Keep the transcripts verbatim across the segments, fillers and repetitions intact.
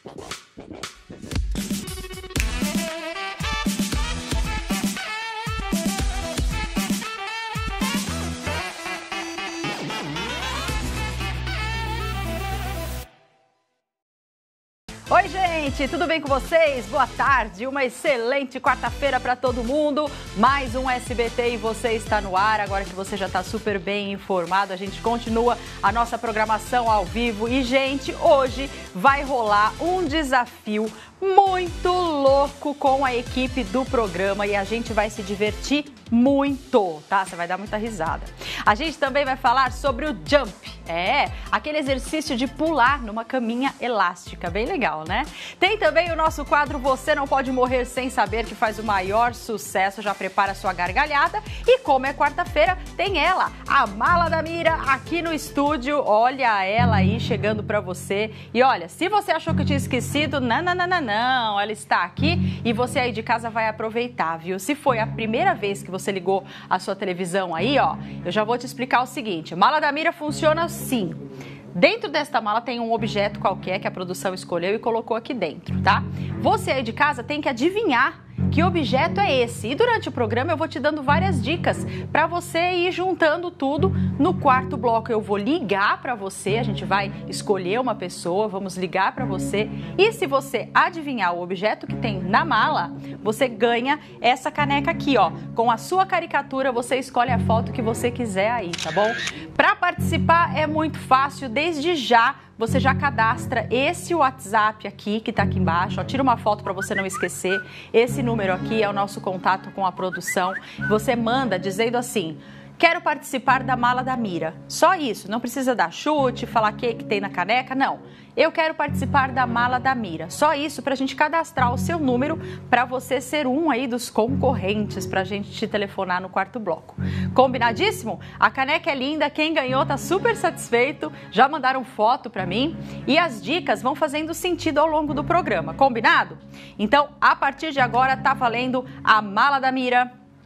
Oi, gente, tudo bem com vocês? Boa tarde, uma excelente quarta-feira para todo mundo. Mais um S B T e você está no ar. Agora que você já está super bem informado, a gente continua a nossa programação ao vivo. E, gente, hoje vai rolar um desafio muito louco com a equipe do programa e a gente vai se divertir muito, tá? Você vai dar muita risada. A gente também vai falar sobre o jump, é, aquele exercício de pular numa caminha elástica, bem legal, né? Tem também o nosso quadro Você Não Pode Morrer Sem Saber, que faz o maior sucesso, já prepara a sua gargalhada. E como é quarta-feira, tem ela, a Mala da Mira, aqui no estúdio. Olha ela aí chegando pra você. E olha, se você achou que eu tinha esquecido, não, não, não, não, não, ela está aqui e você aí de casa vai aproveitar, viu? Se foi a primeira vez que você ligou a sua televisão aí, ó, eu já vou te explicar o seguinte. Mala da Mira funciona assim. Dentro desta mala tem um objeto qualquer que a produção escolheu e colocou aqui dentro, tá? Você aí de casa tem que adivinhar que objeto é esse. E durante o programa eu vou te dando várias dicas para você ir juntando tudo. No quarto bloco eu vou ligar para você, a gente vai escolher uma pessoa, vamos ligar para você. E se você adivinhar o objeto que tem na mala, você ganha essa caneca aqui, ó. Com a sua caricatura, você escolhe a foto que você quiser aí, tá bom? Para participar é muito fácil, desde já. Você já cadastra esse WhatsApp aqui, que tá aqui embaixo, ó, tira uma foto para você não esquecer. Esse número aqui é o nosso contato com a produção. Você manda dizendo assim: quero participar da Mala da Mira. Só isso, não precisa dar chute, falar o que que tem na caneca, não. Eu quero participar da Mala da Mira. Só isso pra gente cadastrar o seu número para você ser um aí dos concorrentes pra gente te telefonar no quarto bloco. Combinadíssimo? A caneca é linda, quem ganhou tá super satisfeito, já mandaram foto pra mim e as dicas vão fazendo sentido ao longo do programa, combinado? Então, a partir de agora tá valendo a Mala da Mira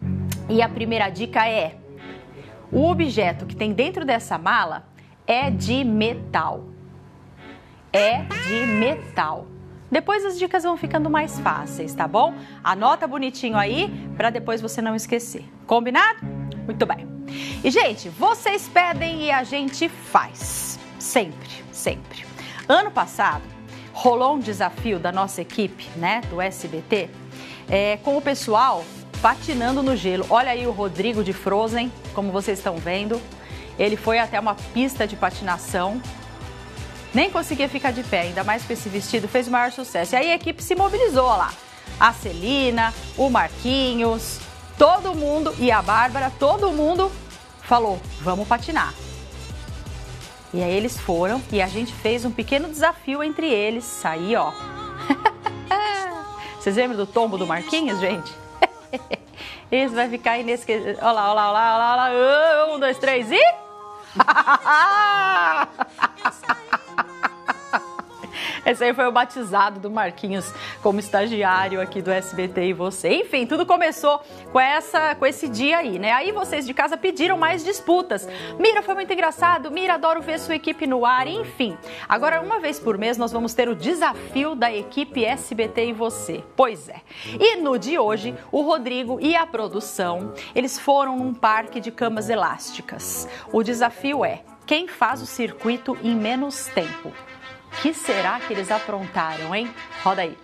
e a primeira dica é: o objeto que tem dentro dessa mala é de metal. É de metal. Depois as dicas vão ficando mais fáceis, tá bom? Anota bonitinho aí para depois você não esquecer. Combinado? Muito bem. E, gente, vocês pedem e a gente faz. Sempre, sempre. Ano passado, rolou um desafio da nossa equipe, né, do S B T, é, com o pessoal patinando no gelo. Olha aí o Rodrigo de Frozen, como vocês estão vendo. Ele foi até uma pista de patinação. Nem conseguia ficar de pé, ainda mais com esse vestido, fez o maior sucesso. E aí a equipe se mobilizou, ó lá. A Celina, o Marquinhos, todo mundo, e a Bárbara, todo mundo falou: vamos patinar. E aí eles foram e a gente fez um pequeno desafio entre eles. Aí, ó. Vocês lembram do tombo do Marquinhos, gente? Isso vai ficar inesquecível. Olha lá, olha lá, olha lá, olha lá. Um, dois, três e... Esse aí foi o batizado do Marquinhos como estagiário aqui do S B T e você. Enfim, tudo começou com, essa, com esse dia aí, né? Aí vocês de casa pediram mais disputas. Mira, foi muito engraçado. Mira, adoro ver sua equipe no ar. Enfim, agora uma vez por mês nós vamos ter o desafio da equipe S B T e você. Pois é. E no de hoje, o Rodrigo e a produção, eles foram num parque de camas elásticas. O desafio é: quem faz o circuito em menos tempo? O que será que eles aprontaram, hein? Roda aí.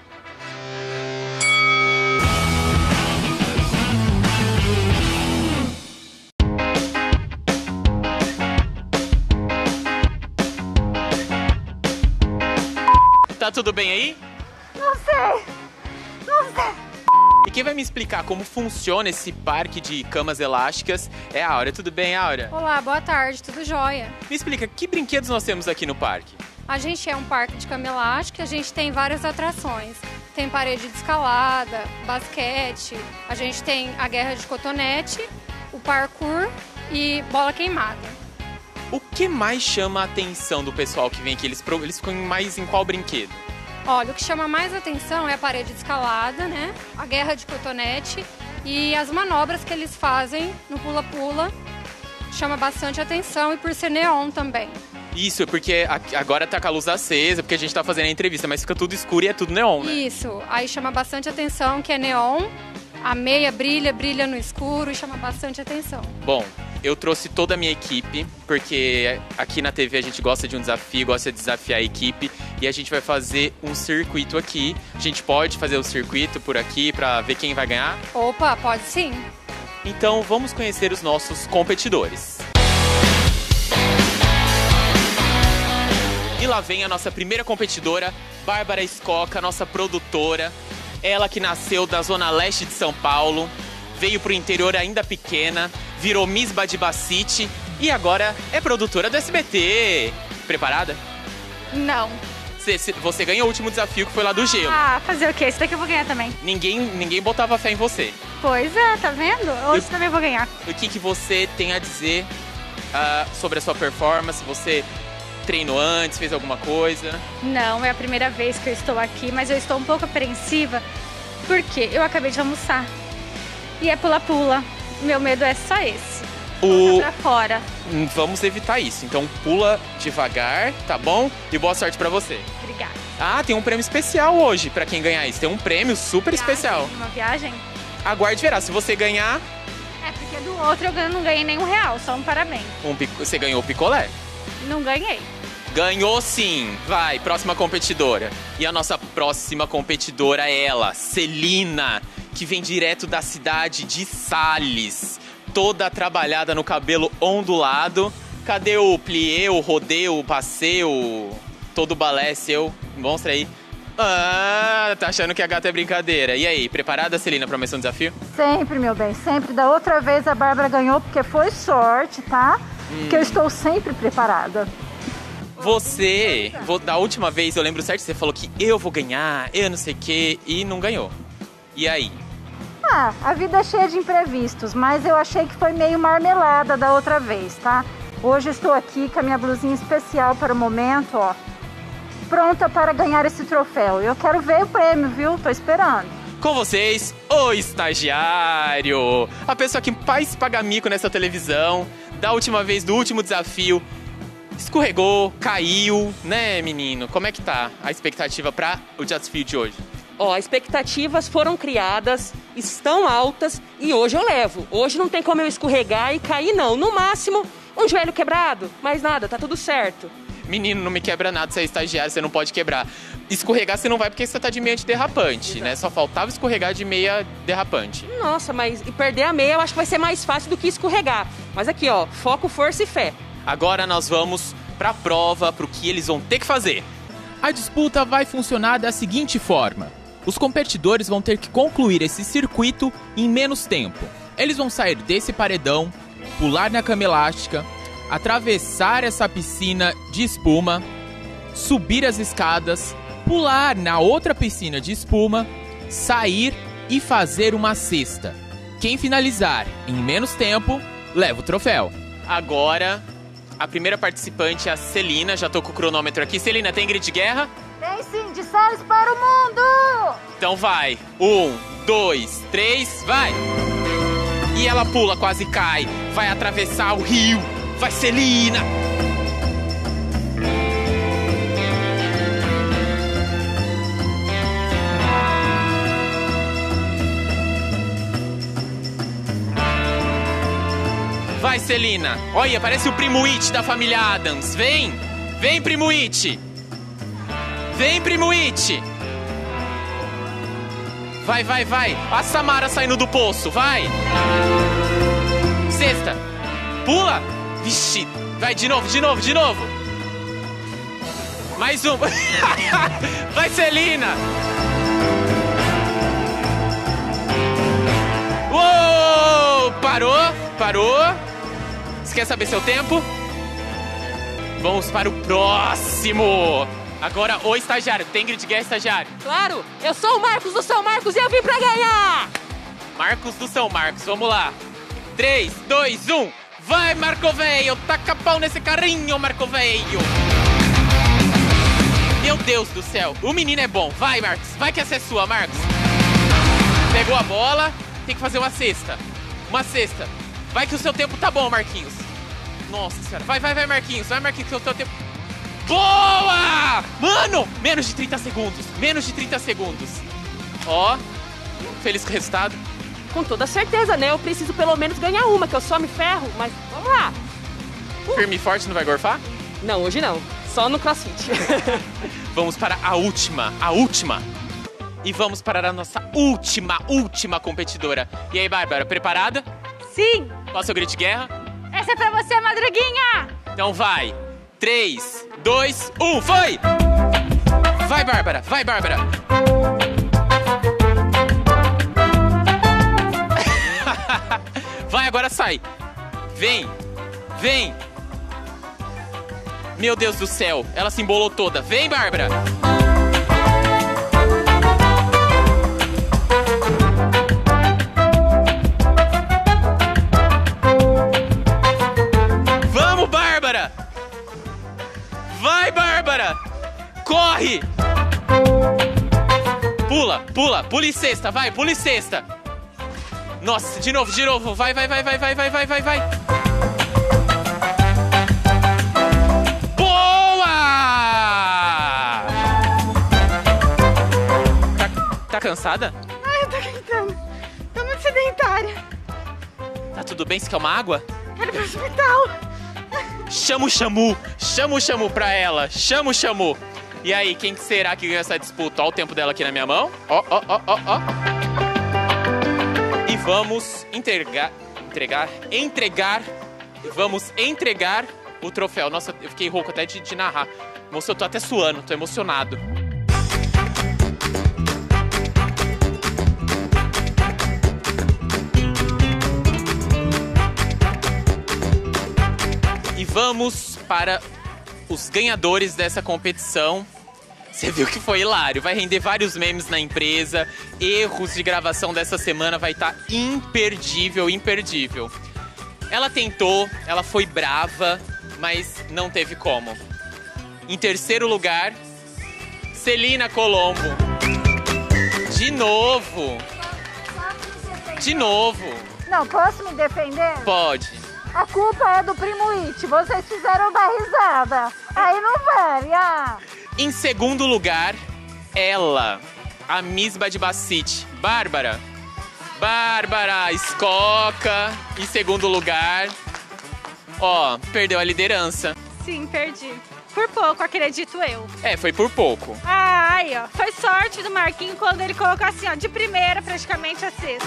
Tá tudo bem aí? Não sei. Não sei. E quem vai me explicar como funciona esse parque de camas elásticas é a Áurea. Tudo bem, Áurea? Olá, boa tarde, tudo jóia? Me explica, que brinquedos nós temos aqui no parque? A gente é um parque de cama elástica, a gente tem várias atrações. Tem parede de escalada, basquete, a gente tem a guerra de cotonete, o parkour e bola queimada. O que mais chama a atenção do pessoal que vem aqui? Eles, eles ficam mais em qual brinquedo? Olha, o que chama mais atenção é a parede de escalada, né? A guerra de cotonete e as manobras que eles fazem no pula-pula. Chama bastante atenção e por ser neon também. Isso, porque agora tá com a luz acesa, porque a gente tá fazendo a entrevista, mas fica tudo escuro e é tudo neon, né? Isso, aí chama bastante atenção que é neon, a meia brilha, brilha no escuro e chama bastante atenção. Bom, eu trouxe toda a minha equipe, porque aqui na T V a gente gosta de um desafio, gosta de desafiar a equipe, e a gente vai fazer um circuito aqui. A gente pode fazer o circuito por aqui pra ver quem vai ganhar? Opa, pode sim. Então vamos conhecer os nossos competidores. E lá vem a nossa primeira competidora, Bárbara Escoca, nossa produtora. Ela que nasceu da zona leste de São Paulo, veio pro interior ainda pequena, virou Miss Badibacite e agora é produtora do S B T. Preparada? Não. Você, você ganhou o último desafio que foi lá do gelo. Ah, fazer o quê? Esse daqui eu vou ganhar também. Ninguém, ninguém botava fé em você. Pois é, tá vendo? Hoje eu, também vou ganhar. O que, que você tem a dizer uh, sobre a sua performance? Você treinou antes, fez alguma coisa? Não, é a primeira vez que eu estou aqui, mas eu estou um pouco apreensiva porque eu acabei de almoçar. E é pula-pula. Meu medo é só esse. O... Pra fora. Vamos evitar isso. Então pula devagar, tá bom? E boa sorte pra você. Obrigada. Ah, tem um prêmio especial hoje pra quem ganhar isso. Tem um prêmio super viagem, especial. Uma viagem? Aguarde e verá. Se você ganhar... É, porque do outro eu não ganhei nenhum real, só um parabéns. Um pic... Você ganhou o picolé? Não ganhei. Ganhou sim! Vai, próxima competidora. E a nossa próxima competidora é ela, Celina, que vem direto da cidade de Sales. Toda trabalhada no cabelo ondulado. Cadê o plié, o rodeo, o passeio, todo o balé seu? Mostra aí. Ah, tá achando que a gata é brincadeira. E aí, preparada, Celina, pra mais um desafio? Sempre, meu bem, sempre. Da outra vez a Bárbara ganhou porque foi sorte, tá? Hum. Porque eu estou sempre preparada. Você, vou, da última vez, eu lembro certo, você falou que eu vou ganhar, eu não sei o quê, e não ganhou. E aí? Ah, a vida é cheia de imprevistos, mas eu achei que foi meio marmelada da outra vez, tá? Hoje estou aqui com a minha blusinha especial para o momento, ó. Pronta para ganhar esse troféu. Eu quero ver o prêmio, viu? Tô esperando. Com vocês, o estagiário. A pessoa que faz pagar mico nessa televisão. Da última vez, do último desafio. Escorregou, caiu, né, menino? Como é que tá a expectativa para o desafio de hoje? Ó, as expectativas foram criadas, estão altas e hoje eu levo. Hoje não tem como eu escorregar e cair, não. No máximo, um joelho quebrado, mas nada, tá tudo certo. Menino, não me quebra nada, você é estagiário, você não pode quebrar. Escorregar você não vai porque você tá de meia antiderrapante, né? Só faltava escorregar de meia derrapante. Nossa, mas e perder a meia eu acho que vai ser mais fácil do que escorregar. Mas aqui, ó, foco, força e fé. Agora nós vamos pra prova, pro que eles vão ter que fazer. A disputa vai funcionar da seguinte forma. Os competidores vão ter que concluir esse circuito em menos tempo. Eles vão sair desse paredão, pular na cama elástica, atravessar essa piscina de espuma, subir as escadas, pular na outra piscina de espuma, sair e fazer uma cesta. Quem finalizar em menos tempo, leva o troféu. Agora, a primeira participante é a Celina. Já tô com o cronômetro aqui. Celina, tem grito de guerra? Tem sim, de Sales para o mundo! Então vai. Um, dois, três, vai! E ela pula, quase cai. Vai atravessar o rio. Vai, Celina! Vai, Celina! Olha, parece o Primo It da família Addams. Vem! Vem, Primo It! Vem, Primo It! Vai, vai, vai! A Samara saindo do poço, vai! Sexta! Pula! Vixe! Vai, de novo, de novo, de novo! Mais um! Vai, Celina! Uou! Parou! Parou! Você quer saber seu tempo? Vamos para o próximo! Agora o estagiário. Tem grito de guerra, estagiário? Claro! Eu sou o Marcos do São Marcos e eu vim pra ganhar! Marcos do São Marcos, vamos lá. três, dois, um. Vai, Marco Veio! Taca pau nesse carrinho, Marco Veio! Meu Deus do céu, o menino é bom. Vai, Marcos. Vai que essa é sua, Marcos. Pegou a bola. Tem que fazer uma cesta. Uma cesta. Vai que o seu tempo tá bom, Marquinhos. Nossa senhora. Vai, vai, vai, Marquinhos. Vai, Marquinhos, que eu tô tempo. Boa! Mano, menos de trinta segundos. Menos de trinta segundos. Ó, feliz com o resultado? Com toda certeza, né? Eu preciso pelo menos ganhar uma, que eu só me ferro, mas vamos lá. Uh. Firme e forte, não vai gorfar? Não, hoje não. Só no CrossFit. Vamos para a última, a última. E vamos para a nossa última, última competidora. E aí, Bárbara, preparada? Sim! Qual é o seu grito de guerra? Essa é pra você, Madruguinha! Então vai. três, dois, um, foi! Vai, Bárbara, vai, Bárbara. Vai, agora sai. Vem, vem. Meu Deus do céu, ela se embolou toda. Vem, Bárbara. Vamos, Bárbara. Vai, Bárbara. Corre. Pula, pula, pula e cesta, vai, pula e cesta. Nossa, de novo, de novo. Vai, vai, vai, vai, vai, vai, vai, vai, vai. Boa! Tá, tá cansada? Ai, eu tô gritando. Tô muito sedentária. Tá tudo bem? Você quer uma água? Quero ir pro hospital. Chama o Xamu. Chama o Xamu pra ela. Chama o Xamu. E aí, quem será que ganha essa disputa? Ó o tempo dela aqui na minha mão. Ó, ó, ó, ó, ó. E vamos entregar, entregar, entregar, vamos entregar o troféu. Nossa, eu fiquei rouco até de, de narrar. Moça, eu tô até suando, tô emocionado. E vamos para os ganhadores dessa competição. Você viu que foi hilário, vai render vários memes na empresa, erros de gravação dessa semana, vai estar imperdível, imperdível. Ela tentou, ela foi brava, mas não teve como. Em terceiro lugar, Celina Colombo. De novo. De novo. Não, posso me defender? Pode. A culpa é do Primo It, vocês fizeram dar risada. Aí não vale, ah. Em segundo lugar, ela, a Miss Badibacite, Bárbara. Bárbara Escoca, em segundo lugar. Ó, perdeu a liderança. Sim, perdi. Por pouco, acredito eu. É, foi por pouco. Ah, aí, ó. Foi sorte do Marquinhos quando ele colocou assim, ó, de primeira, praticamente a sexta.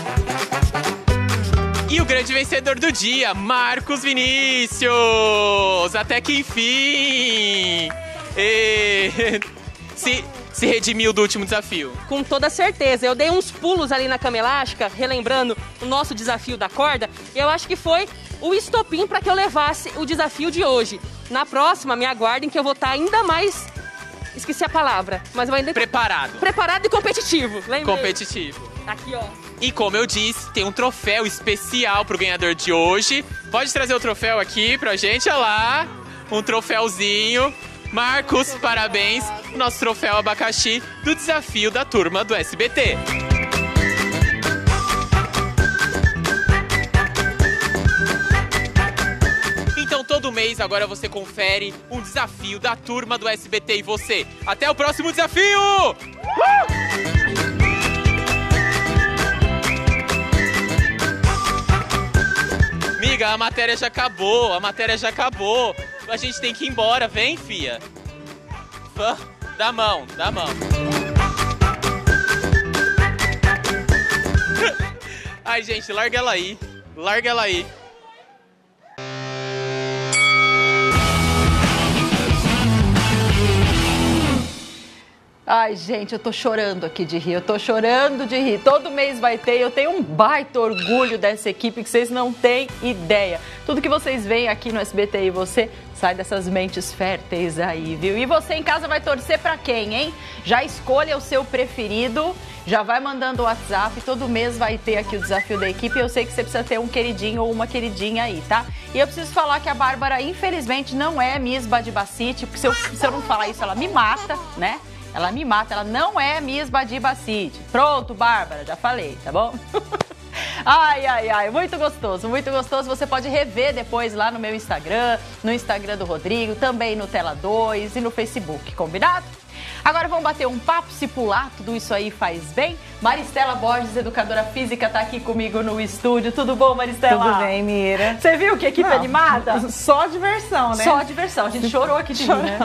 E o grande vencedor do dia, Marcos Vinícius! Até que enfim! E... Se, se redimiu do último desafio. Com toda certeza. Eu dei uns pulos ali na cama elástica, relembrando o nosso desafio da corda. Eu acho que foi o estopim para que eu levasse o desafio de hoje. Na próxima, me aguardem que eu vou estar ainda mais... Esqueci a palavra, mas eu ainda... Preparado. Preparado e competitivo. Lembrei. Competitivo. Aqui, ó. E como eu disse, tem um troféu especial pro ganhador de hoje. Pode trazer o troféu aqui pra gente, olha lá. Um troféuzinho. Marcos, parabéns. Nosso troféu abacaxi do desafio da turma do S B T. Então todo mês agora você confere um desafio da turma do S B T e você. Até o próximo desafio! Uh! Amiga, a matéria já acabou, a matéria já acabou. A gente tem que ir embora, vem, fia. Dá a mão, dá a mão. Ai, gente, larga ela aí, larga ela aí. Ai, gente, eu tô chorando aqui de rir, eu tô chorando de rir. Todo mês vai ter, eu tenho um baita orgulho dessa equipe que vocês não têm ideia. Tudo que vocês veem aqui no S B T e você sai dessas mentes férteis aí, viu? E você em casa vai torcer pra quem, hein? Já escolha o seu preferido, já vai mandando o WhatsApp, todo mês vai ter aqui o desafio da equipe. Eu sei que você precisa ter um queridinho ou uma queridinha aí, tá? E eu preciso falar que a Bárbara, infelizmente, não é Miss Badibacite, porque se eu, se eu não falar isso, ela me mata, né? Ela me mata, ela não é Miss Badibacite. Pronto, Bárbara, já falei, tá bom? Ai, ai, ai, muito gostoso, muito gostoso. Você pode rever depois lá no meu Instagram, no Instagram do Rodrigo, também no Tela dois e no Facebook, combinado? Agora vamos bater um papo, se pular, tudo isso aí faz bem. Maristela Borges, educadora física, tá aqui comigo no estúdio. Tudo bom, Maristela? Tudo bem, Mira. Você viu que equipe Não, animada? Só diversão, né? Só diversão. A gente chorou aqui de rir, né?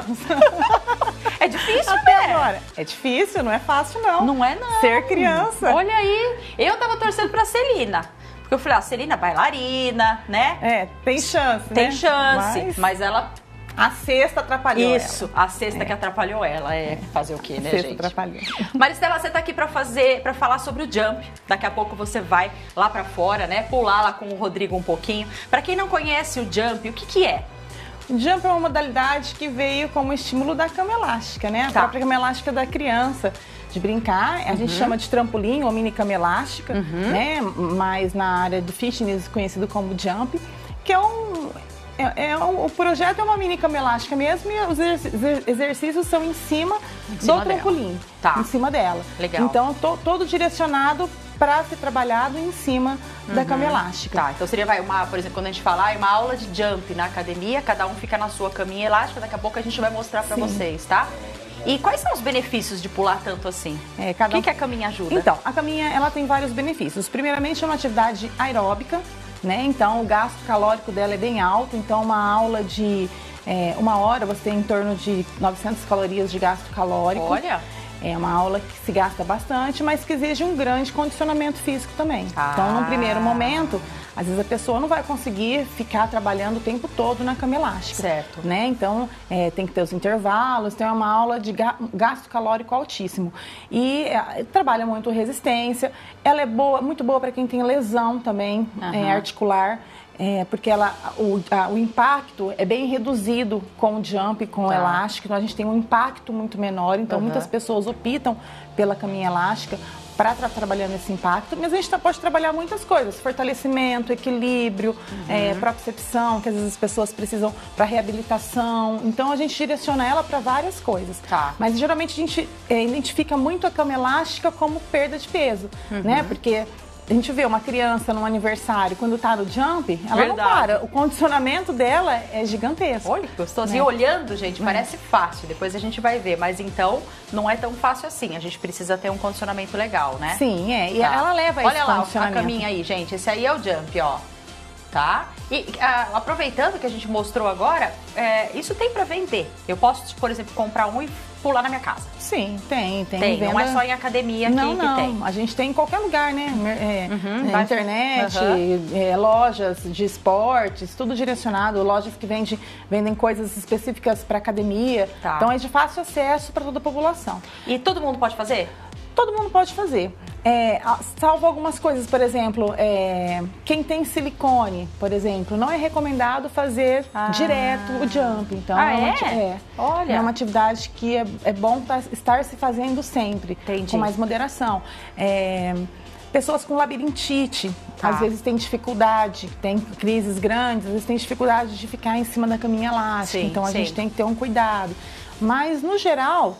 É difícil, Até né? agora. É difícil, não é fácil, não. Não é, não. Ser criança. Olha aí, eu tava torcendo pra Celina. Porque eu falei, a Celina é bailarina, né? É, tem chance, Tem né? chance, mas... mas ela... A cesta atrapalhou Isso, ela. a cesta É. que atrapalhou ela. É fazer o quê, né, A cesta gente? atrapalhou. Maristela, você tá aqui pra fazer, para falar sobre o jump. Daqui a pouco você vai lá pra fora, né? Pular lá com o Rodrigo um pouquinho. Pra quem não conhece o jump, o que que é? O jump é uma modalidade que veio como estímulo da cama elástica, né? A Tá. própria cama elástica da criança, de brincar. A gente chama de trampolim ou mini cama elástica, né? Mas na área do fitness, conhecido como jump, que é um... É, é um, o projeto é uma mini cama elástica mesmo e os exer- exercícios são em cima, Em cima do trampolim, dela. Tá. em cima dela. Legal. Então, to, todo direcionado para ser trabalhado em cima da cama elástica. Tá, então seria, vai, uma, por exemplo, quando a gente falar, uma aula de jump na academia, cada um fica na sua caminha elástica, daqui a pouco a gente vai mostrar pra Sim. vocês, tá? E quais são os benefícios de pular tanto assim? É, O cada que, um- que a caminha ajuda? Então, a caminha ela tem vários benefícios. Primeiramente, é uma atividade aeróbica, né? Então, o gasto calórico dela é bem alto. Então, uma aula de é, uma hora, você tem em torno de novecentas calorias de gasto calórico. Olha! É uma aula que se gasta bastante, mas que exige um grande condicionamento físico também. Ah. Então, num primeiro momento, às vezes a pessoa não vai conseguir ficar trabalhando o tempo todo na cama elástica. Certo. Né? Então, é, tem que ter os intervalos, tem uma aula de ga- gasto calórico altíssimo. E é, trabalha muito resistência. Ela é boa, muito boa para quem tem lesão também, é, articular. É, porque ela, o, a- o impacto é bem reduzido com o jump, com o Tá. elástico. Então, a gente tem um impacto muito menor. Então, Aham. muitas pessoas optam pela caminha elástica para estar trabalhando esse impacto. Mas a gente tá- pode trabalhar muitas coisas. Fortalecimento, equilíbrio, é, propriocepção, que às vezes as pessoas precisam para reabilitação. Então, a gente direciona ela para várias coisas. Tá. Mas, geralmente, a gente é, identifica muito a cama elástica como perda de peso, né? Porque... A gente vê uma criança num aniversário, quando tá no jump, ela Verdade. não para. O condicionamento dela é gigantesco. Olha que gostoso. Né? E olhando, gente, parece fácil. Depois a gente vai ver. Mas então, não é tão fácil assim. A gente precisa ter um condicionamento legal, né? Sim, é. E Tá. ela leva Olha esse lá a condicionamento. caminha aí, gente. Esse aí é o jump, ó. Tá? E ah, aproveitando que a gente mostrou agora, é, isso tem pra vender. Eu posso, por exemplo, comprar um e pular na minha casa. Sim, tem. Tem, Tem, não venda- é só em academia que, Não, que não. tem. A gente tem em qualquer lugar, né? É, é, vai- internet, Aham. é, lojas de esportes, tudo direcionado. Lojas que vende, vendem coisas específicas para academia. Tá. Então é de fácil acesso para toda a população. E todo mundo pode fazer? Todo mundo pode fazer. É, a- salvo algumas coisas, por exemplo, é, quem tem silicone, por exemplo, não é recomendado fazer Ah. direto o jump. Então, Ah, uma é? ati- é, Olha. é uma atividade que é, é bom tá- estar se fazendo sempre, Entendi. com mais moderação. É, pessoas com labirintite, Tá. às vezes têm dificuldade, tem crises grandes, às vezes tem dificuldade de ficar em cima da caminha elástica. Sim, então, a sim. gente tem que ter um cuidado. Mas, no geral,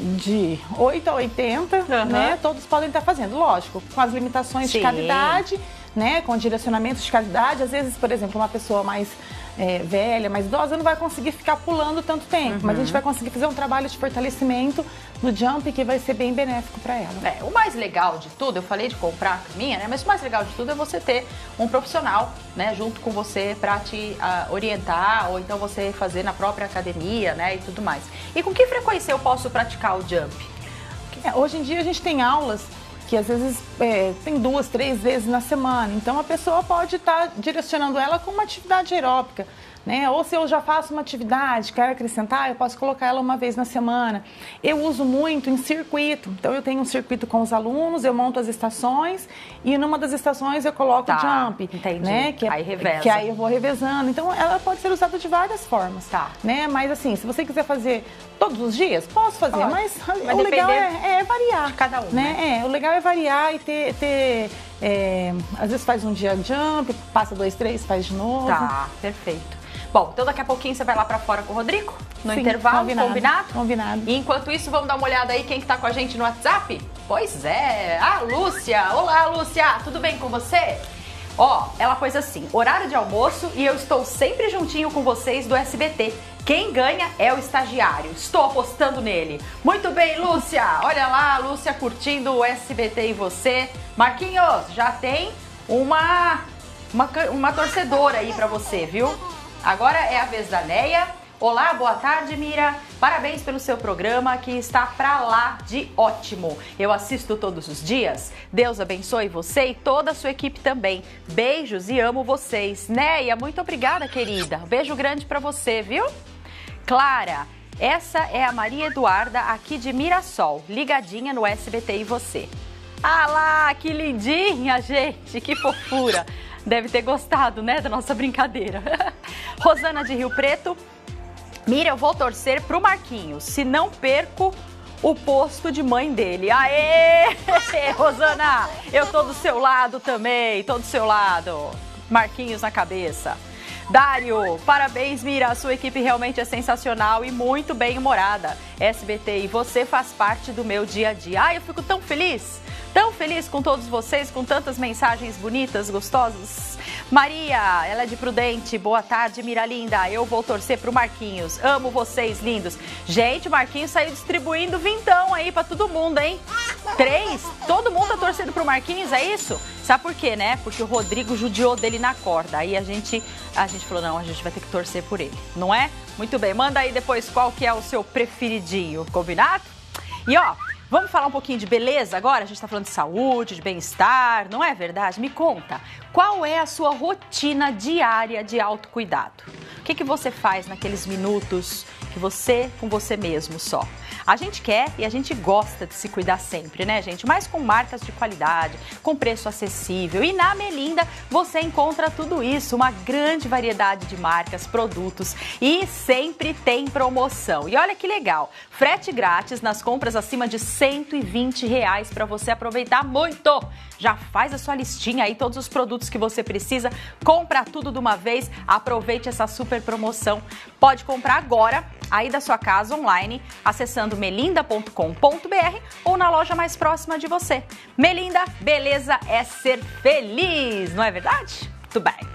de oito a oitenta, Aham. né, todos podem estar fazendo. Lógico, com as limitações Sim. de cada idade, né, com direcionamentos de cada idade. Às vezes, por exemplo, uma pessoa mais é, velha, mais idosa, não vai conseguir ficar pulando tanto tempo. Mas a Uhum. gente vai conseguir fazer um trabalho de fortalecimento no jump que vai ser bem benéfico para ela. É, o mais legal de tudo, eu falei de comprar a caminha, né? Mas o mais legal de tudo é você ter um profissional, né, junto com você para te ah, orientar, ou então você fazer na própria academia, né, e tudo mais. E com que frequência eu posso praticar o jump? É, hoje em dia a gente tem aulas que às vezes é, tem duas, três vezes na semana. Então a pessoa pode estar direcionando ela com uma atividade aeróbica, né? Ou se eu já faço uma atividade, quero acrescentar, eu posso colocar ela uma vez na semana. Eu uso muito em circuito. Então eu tenho um circuito com os alunos, eu monto as estações e numa das estações eu coloco Tá, o jump, entendi. né? Que, é- Aí reveza. que aí eu vou revezando. Então ela pode ser usada de várias formas, Tá. né? Mas assim, se você quiser fazer todos os dias, posso fazer, Pode. mas Vai o legal depender é, é variar. de cada um, né? É, o legal é variar e ter, ter é, às vezes faz um dia jump, passa dois, três, faz de novo. Tá, perfeito. Bom, então daqui a pouquinho você vai lá pra fora com o Rodrigo? No Sim, intervalo, combinado, combinado? combinado. E enquanto isso, vamos dar uma olhada aí quem que tá com a gente no WhatsApp? Pois é, a Lúcia. Olá, Lúcia, tudo bem com você? Ó, ela pôs assim, horário de almoço e eu estou sempre juntinho com vocês do S B T. Quem ganha é o estagiário. Estou apostando nele. Muito bem, Lúcia. Olha lá, Lúcia curtindo o S B T e você. Marquinhos, já tem uma, uma, uma torcedora aí pra você, viu? Agora é a vez da Neia. Olá, boa tarde, Mira. Parabéns pelo seu programa que está pra lá de ótimo. Eu assisto todos os dias. Deus abençoe você e toda a sua equipe também. Beijos e amo vocês. Neia, muito obrigada, querida. Beijo grande pra você, viu? Clara, essa é a Maria Eduarda aqui de Mirassol, ligadinha no S B T e você. Ah lá, que lindinha, gente, que fofura. Deve ter gostado, né, da nossa brincadeira. Rosana de Rio Preto. Mira, eu vou torcer pro Marquinhos, se não perco o posto de mãe dele. Aê! Rosana, eu tô do seu lado também, tô do seu lado. Marquinhos na cabeça. Dário, parabéns, Mira, a sua equipe realmente é sensacional e muito bem-humorada. S B T, e você faz parte do meu dia a dia. Ai, eu fico tão feliz, tão feliz com todos vocês, com tantas mensagens bonitas, gostosas. Maria, ela é de Prudente, boa tarde, Mira linda, eu vou torcer pro Marquinhos, amo vocês, lindos. Gente, o Marquinhos saiu distribuindo vintão aí pra todo mundo, hein? Três? Todo mundo tá torcendo pro Marquinhos, é isso? Sabe por quê, né? Porque o Rodrigo judiou dele na corda, aí a gente, a gente falou, não, a gente vai ter que torcer por ele, não é? Muito bem, manda aí depois qual que é o seu preferidinho, combinado? E ó, vamos falar um pouquinho de beleza agora? A gente tá falando de saúde, de bem-estar, não é verdade? Me conta, qual é a sua rotina diária de autocuidado? O que que você faz naqueles minutos que você, com você mesmo só? A gente quer e a gente gosta de se cuidar sempre, né, gente? Mas com marcas de qualidade, com preço acessível. E na Melinda você encontra tudo isso, uma grande variedade de marcas, produtos e sempre tem promoção. E olha que legal, frete grátis nas compras acima de cento e vinte reais para você aproveitar muito. Já faz a sua listinha aí, todos os produtos que você precisa, compra tudo de uma vez, aproveite essa super promoção. Pode comprar agora aí da sua casa online, acessando melinda ponto com ponto br ou na loja mais próxima de você. Melinda, beleza é ser feliz, não é verdade? Muito bem.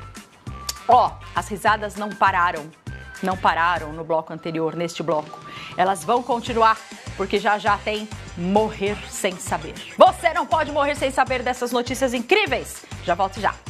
Ó, as risadas não pararam, não pararam no bloco anterior, neste bloco. Elas vão continuar, porque já já tem Morrer Sem Saber. Você não pode morrer sem saber dessas notícias incríveis. Já volto já.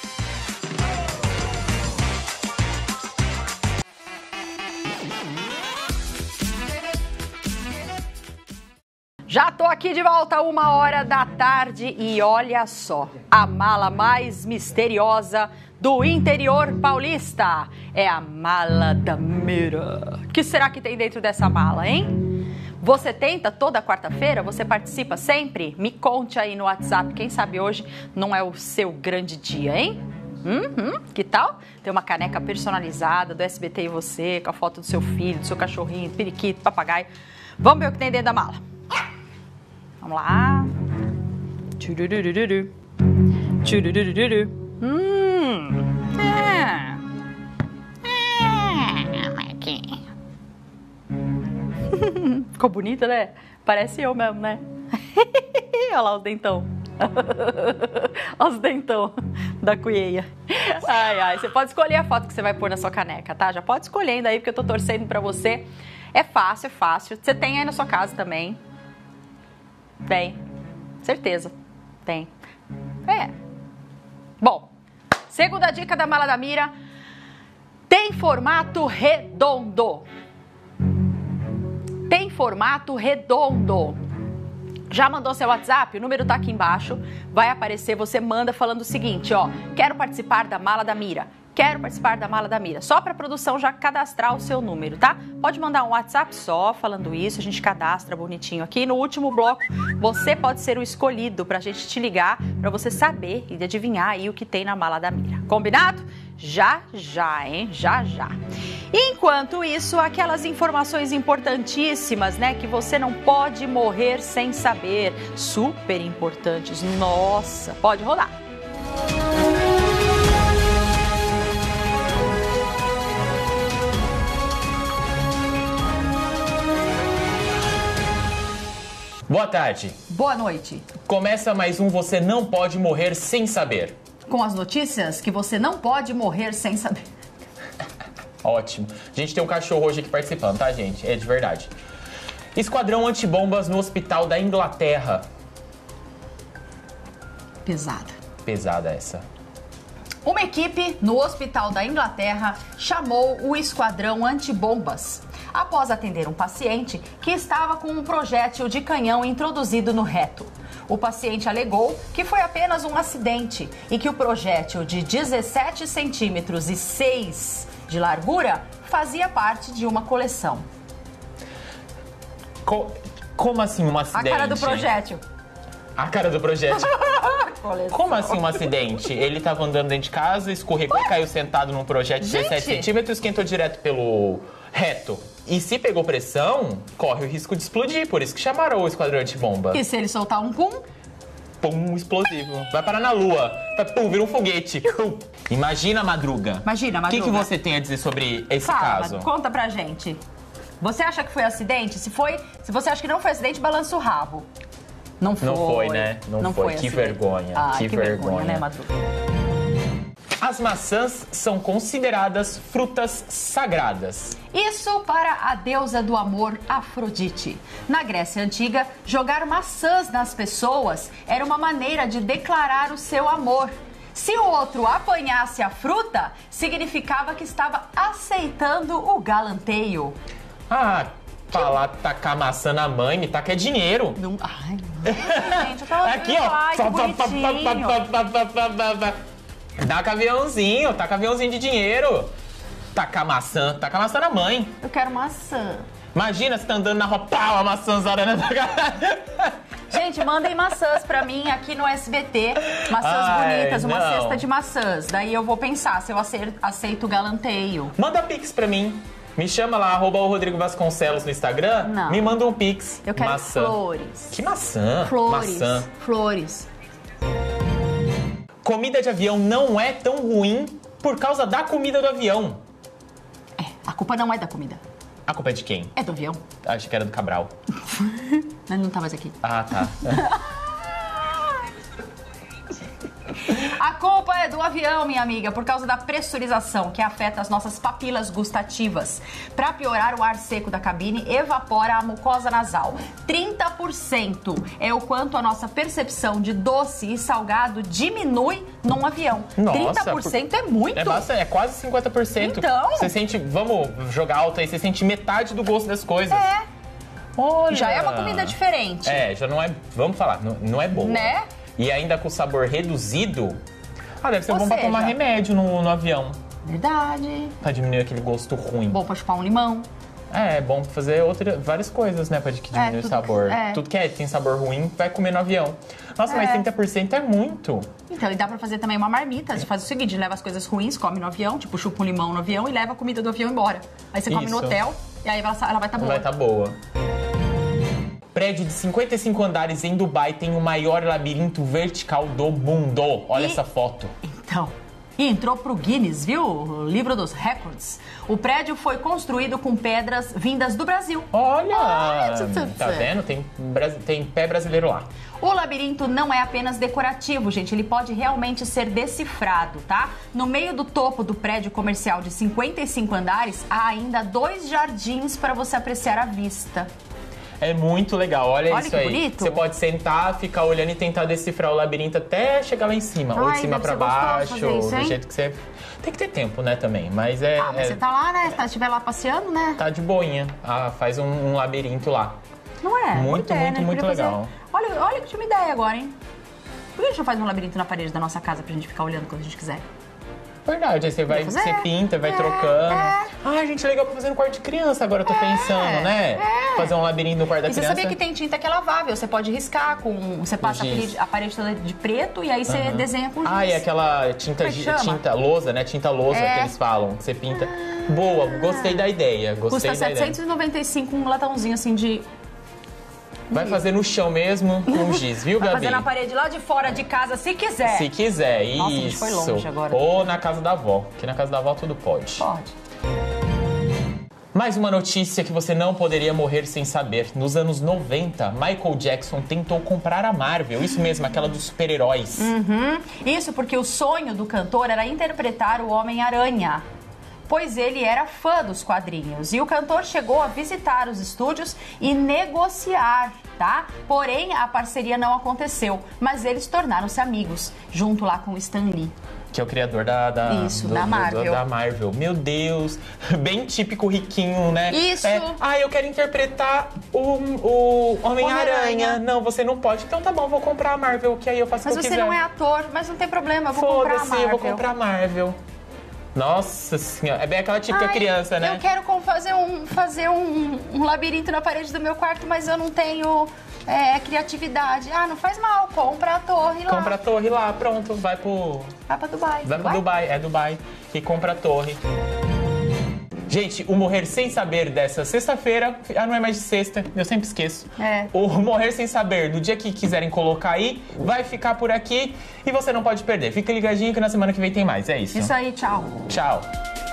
Já tô aqui de volta, uma hora da tarde e olha só, a mala mais misteriosa do interior paulista é a mala da Mira. O que será que tem dentro dessa mala, hein? Você tenta toda quarta-feira? Você participa sempre? Me conte aí no WhatsApp, quem sabe hoje não é o seu grande dia, hein? Uhum, que tal? Tem uma caneca personalizada do S B T e você, com a foto do seu filho, do seu cachorrinho, periquito, papagaio. Vamos ver o que tem dentro da mala. Vamos lá. Tchururururu. Tchururururu. Hum. É. É, Marquinhos. Ficou bonita, né? Parece eu mesmo, né? Olha lá os dentão. Olha os dentão da cueia. Ai, ai. Você pode escolher a foto que você vai pôr na sua caneca, tá? Já pode escolhendo aí, porque eu tô torcendo pra você. É fácil, é fácil. Você tem aí na sua casa também. Tem, certeza, tem. É. Bom, segunda dica da mala da Mira, tem formato redondo. Tem formato redondo. Já mandou seu WhatsApp? O número tá aqui embaixo, vai aparecer, você manda falando o seguinte, ó, quero participar da mala da Mira. Quero participar da mala da Mira. Só para a produção já cadastrar o seu número, tá? Pode mandar um WhatsApp só falando isso, a gente cadastra bonitinho aqui. No último bloco, você pode ser o escolhido para a gente te ligar, para você saber e adivinhar aí o que tem na mala da Mira. Combinado? Já, já, hein? Já, já. Enquanto isso, aquelas informações importantíssimas, né? Que você não pode morrer sem saber. Super importantes. Nossa, pode rodar. Boa tarde. Boa noite. Começa mais um Você Não Pode Morrer Sem Saber. com as notícias que você não pode morrer sem saber. Ótimo. A gente tem um cachorro hoje aqui participando, tá, gente? É de verdade. Esquadrão antibombas no hospital da Inglaterra. Pesada. Pesada essa. Uma equipe no hospital da Inglaterra chamou o esquadrão antibombas após atender um paciente que estava com um projétil de canhão introduzido no reto. O paciente alegou que foi apenas um acidente e que o projétil de dezessete centímetros e seis de largura fazia parte de uma coleção. Co- como assim um acidente? A cara do projétil. A cara do projétil. Como assim um acidente? Ele estava andando dentro de casa, escorregou e caiu sentado num projétil de dezessete centímetros, esquentou direto pelo reto. E se pegou pressão, corre o risco de explodir. Por isso que chamaram o esquadrão antibomba. E se ele soltar um pum? Pum, explosivo. Vai parar na lua. Vai, pum, vira um foguete. Pum. Imagina, Madruga. Imagina, Madruga. O que, que você tem a dizer sobre esse Fala, caso? Madruga, conta pra gente. Você acha que foi acidente? Se foi, se você acha que não foi acidente, balança o rabo. Não foi. Não foi, né? Não, Não foi. foi Que acidente. vergonha. Ai, que, que vergonha. vergonha, né, Madruga? As maçãs são consideradas frutas sagradas. Isso para a deusa do amor, Afrodite. Na Grécia Antiga, jogar maçãs nas pessoas era uma maneira de declarar o seu amor. Se o outro apanhasse a fruta, significava que estava aceitando o galanteio. Ah, falar tacar maçã na mãe, me taca é dinheiro. Não, ai, não. Gente, eu tava Aqui, ó. Ai, que bonitinho. Taca aviãozinho, taca aviãozinho de dinheiro. Taca maçã, taca maçã na mãe. Eu quero maçã. Imagina, você tá andando na rua, pau, a maçãzada na tua cara. Gente, mandem maçãs pra mim aqui no S B T. Maçãs Ai, bonitas, uma não. cesta de maçãs. Daí eu vou pensar se eu acer- aceito o galanteio. Manda pix pra mim. Me chama lá, arroba o Rodrigo Vasconcelos no Instagram. Não. Me manda um pix. Eu quero maçã. flores. Que maçã? Flores. Maçã. Flores. Comida de avião não é tão ruim por causa da comida do avião. É, a culpa não é da comida. A culpa é de quem? É do avião. Acho que era do Cabral. Mas não tá mais aqui. Ah, tá. A culpa é do avião, minha amiga, por causa da pressurização que afeta as nossas papilas gustativas. Para piorar, o ar seco da cabine evapora a mucosa nasal. trinta por cento é o quanto a nossa percepção de doce e salgado diminui num avião. Nossa, trinta por cento é muito. É bastante, é quase cinquenta por cento. Então. Você sente, vamos jogar alto aí, você sente metade do gosto das coisas. É. Olha. Já é uma comida diferente. É, já não é, vamos falar, não, não é boa. Né? E ainda com sabor reduzido. Ah, deve ser Ou bom pra seja- tomar remédio no, no avião. Verdade. Pra diminuir aquele gosto ruim. Bom pra chupar um limão. É, é bom pra fazer outra, várias coisas, né? Pra diminuir É, o tudo- sabor. é. Tudo que é, tem sabor ruim, vai comer no avião. Nossa, É. mas trinta por cento é muito. Então, e dá pra fazer também uma marmita. Você faz o seguinte, leva as coisas ruins, come no avião, tipo chupa um limão no avião e leva a comida do avião embora. Aí você come no Isso. hotel e aí ela, ela vai estar boa. Vai estar boa. Prédio de cinquenta e cinco andares em Dubai tem o maior labirinto vertical do mundo. Olha E- essa foto. Então, e entrou pro Guinness, viu? O livro dos recordes. O prédio foi construído com pedras vindas do Brasil. Olha! Olha, tchu, tchu, Tá tchu. vendo? Tem, bras- tem pé brasileiro lá. O labirinto não é apenas decorativo, gente. Ele pode realmente ser decifrado, tá? No meio do topo do prédio comercial de cinquenta e cinco andares, há ainda dois jardins para você apreciar a vista. É muito legal, olha, Olha isso que aí. bonito. Você pode sentar, ficar olhando e tentar decifrar o labirinto até chegar lá em cima. ou Ai, de cima deve pra ser gostoso baixo, fazer isso, do hein? jeito que você... Tem que ter tempo, né, também. Mas é... Ah, mas é- você tá lá, né? Se tá- estiver lá passeando, né? tá de boinha. Ah, faz um, um labirinto lá. Não é? Muito, Boa ideia, muito, né? muito Podia fazer- legal. Olha, olha que tinha uma ideia agora, hein? Por que a gente não faz um labirinto na parede da nossa casa pra gente ficar olhando quando a gente quiser? Verdade, aí você vai, fazer. você pinta, vai É, trocando. é. Ah, gente, legal pra fazer no quarto de criança, agora eu tô pensando, né? é. Fazer um labirinto no quarto da E você criança. sabia que tem tinta que é lavável? Você pode riscar com... Você passa a giz. parede, a parede toda de preto e aí você Aham. desenha com giz. Ah, e aquela tinta, Como é que gi- chama? tinta lousa, né? Tinta lousa É. que eles falam, que você pinta. Boa, gostei da ideia, gostei Custa da ideia. setecentos e noventa e cinco um latãozinho assim de... Vai fazer no chão mesmo, com giz, viu, Vai Gabi? fazer na parede lá de fora de casa se quiser. Se quiser, Nossa, a gente isso. foi longe agora. Ou na casa da avó, que na casa da avó tudo pode. Pode. Mais uma notícia que você não poderia morrer sem saber. Nos anos noventa, Michael Jackson tentou comprar a Marvel. Isso mesmo, aquela dos super-heróis. Uhum. Isso porque o sonho do cantor era interpretar o Homem-Aranha, pois ele era fã dos quadrinhos. E o cantor chegou a visitar os estúdios e negociar, tá? Porém, a parceria não aconteceu, mas eles tornaram-se amigos, junto lá com o Stan Lee. Que é o criador da, da, Isso, do, da Marvel. Do, da Marvel. Meu Deus, bem típico riquinho, né? Isso. É, ah, eu quero interpretar o, o Homem-Aranha. Homem-Aranha. Não, você não pode. Então tá bom, vou comprar a Marvel, que aí eu faço o Mas que eu você quiser. não é ator, mas não tem problema, eu vou comprar a Foda-se, Marvel. eu vou comprar a Marvel. Nossa senhora, é bem aquela típica Ai, criança, né? Eu quero com- fazer, um, fazer um, um labirinto na parede do meu quarto, mas eu não tenho é, criatividade. Ah, não faz mal, compra a torre lá. Compra a torre lá, pronto, vai pro... Vai pra Dubai. Vai pra Dubai, é Dubai. E compra a torre. Gente, o Morrer Sem Saber dessa sexta-feira... Ah, não é mais de sexta, eu sempre esqueço. É. O Morrer Sem Saber, do dia que quiserem colocar aí, vai ficar por aqui e você não pode perder. Fica ligadinho que na semana que vem tem mais, é isso. Isso aí, tchau. Tchau.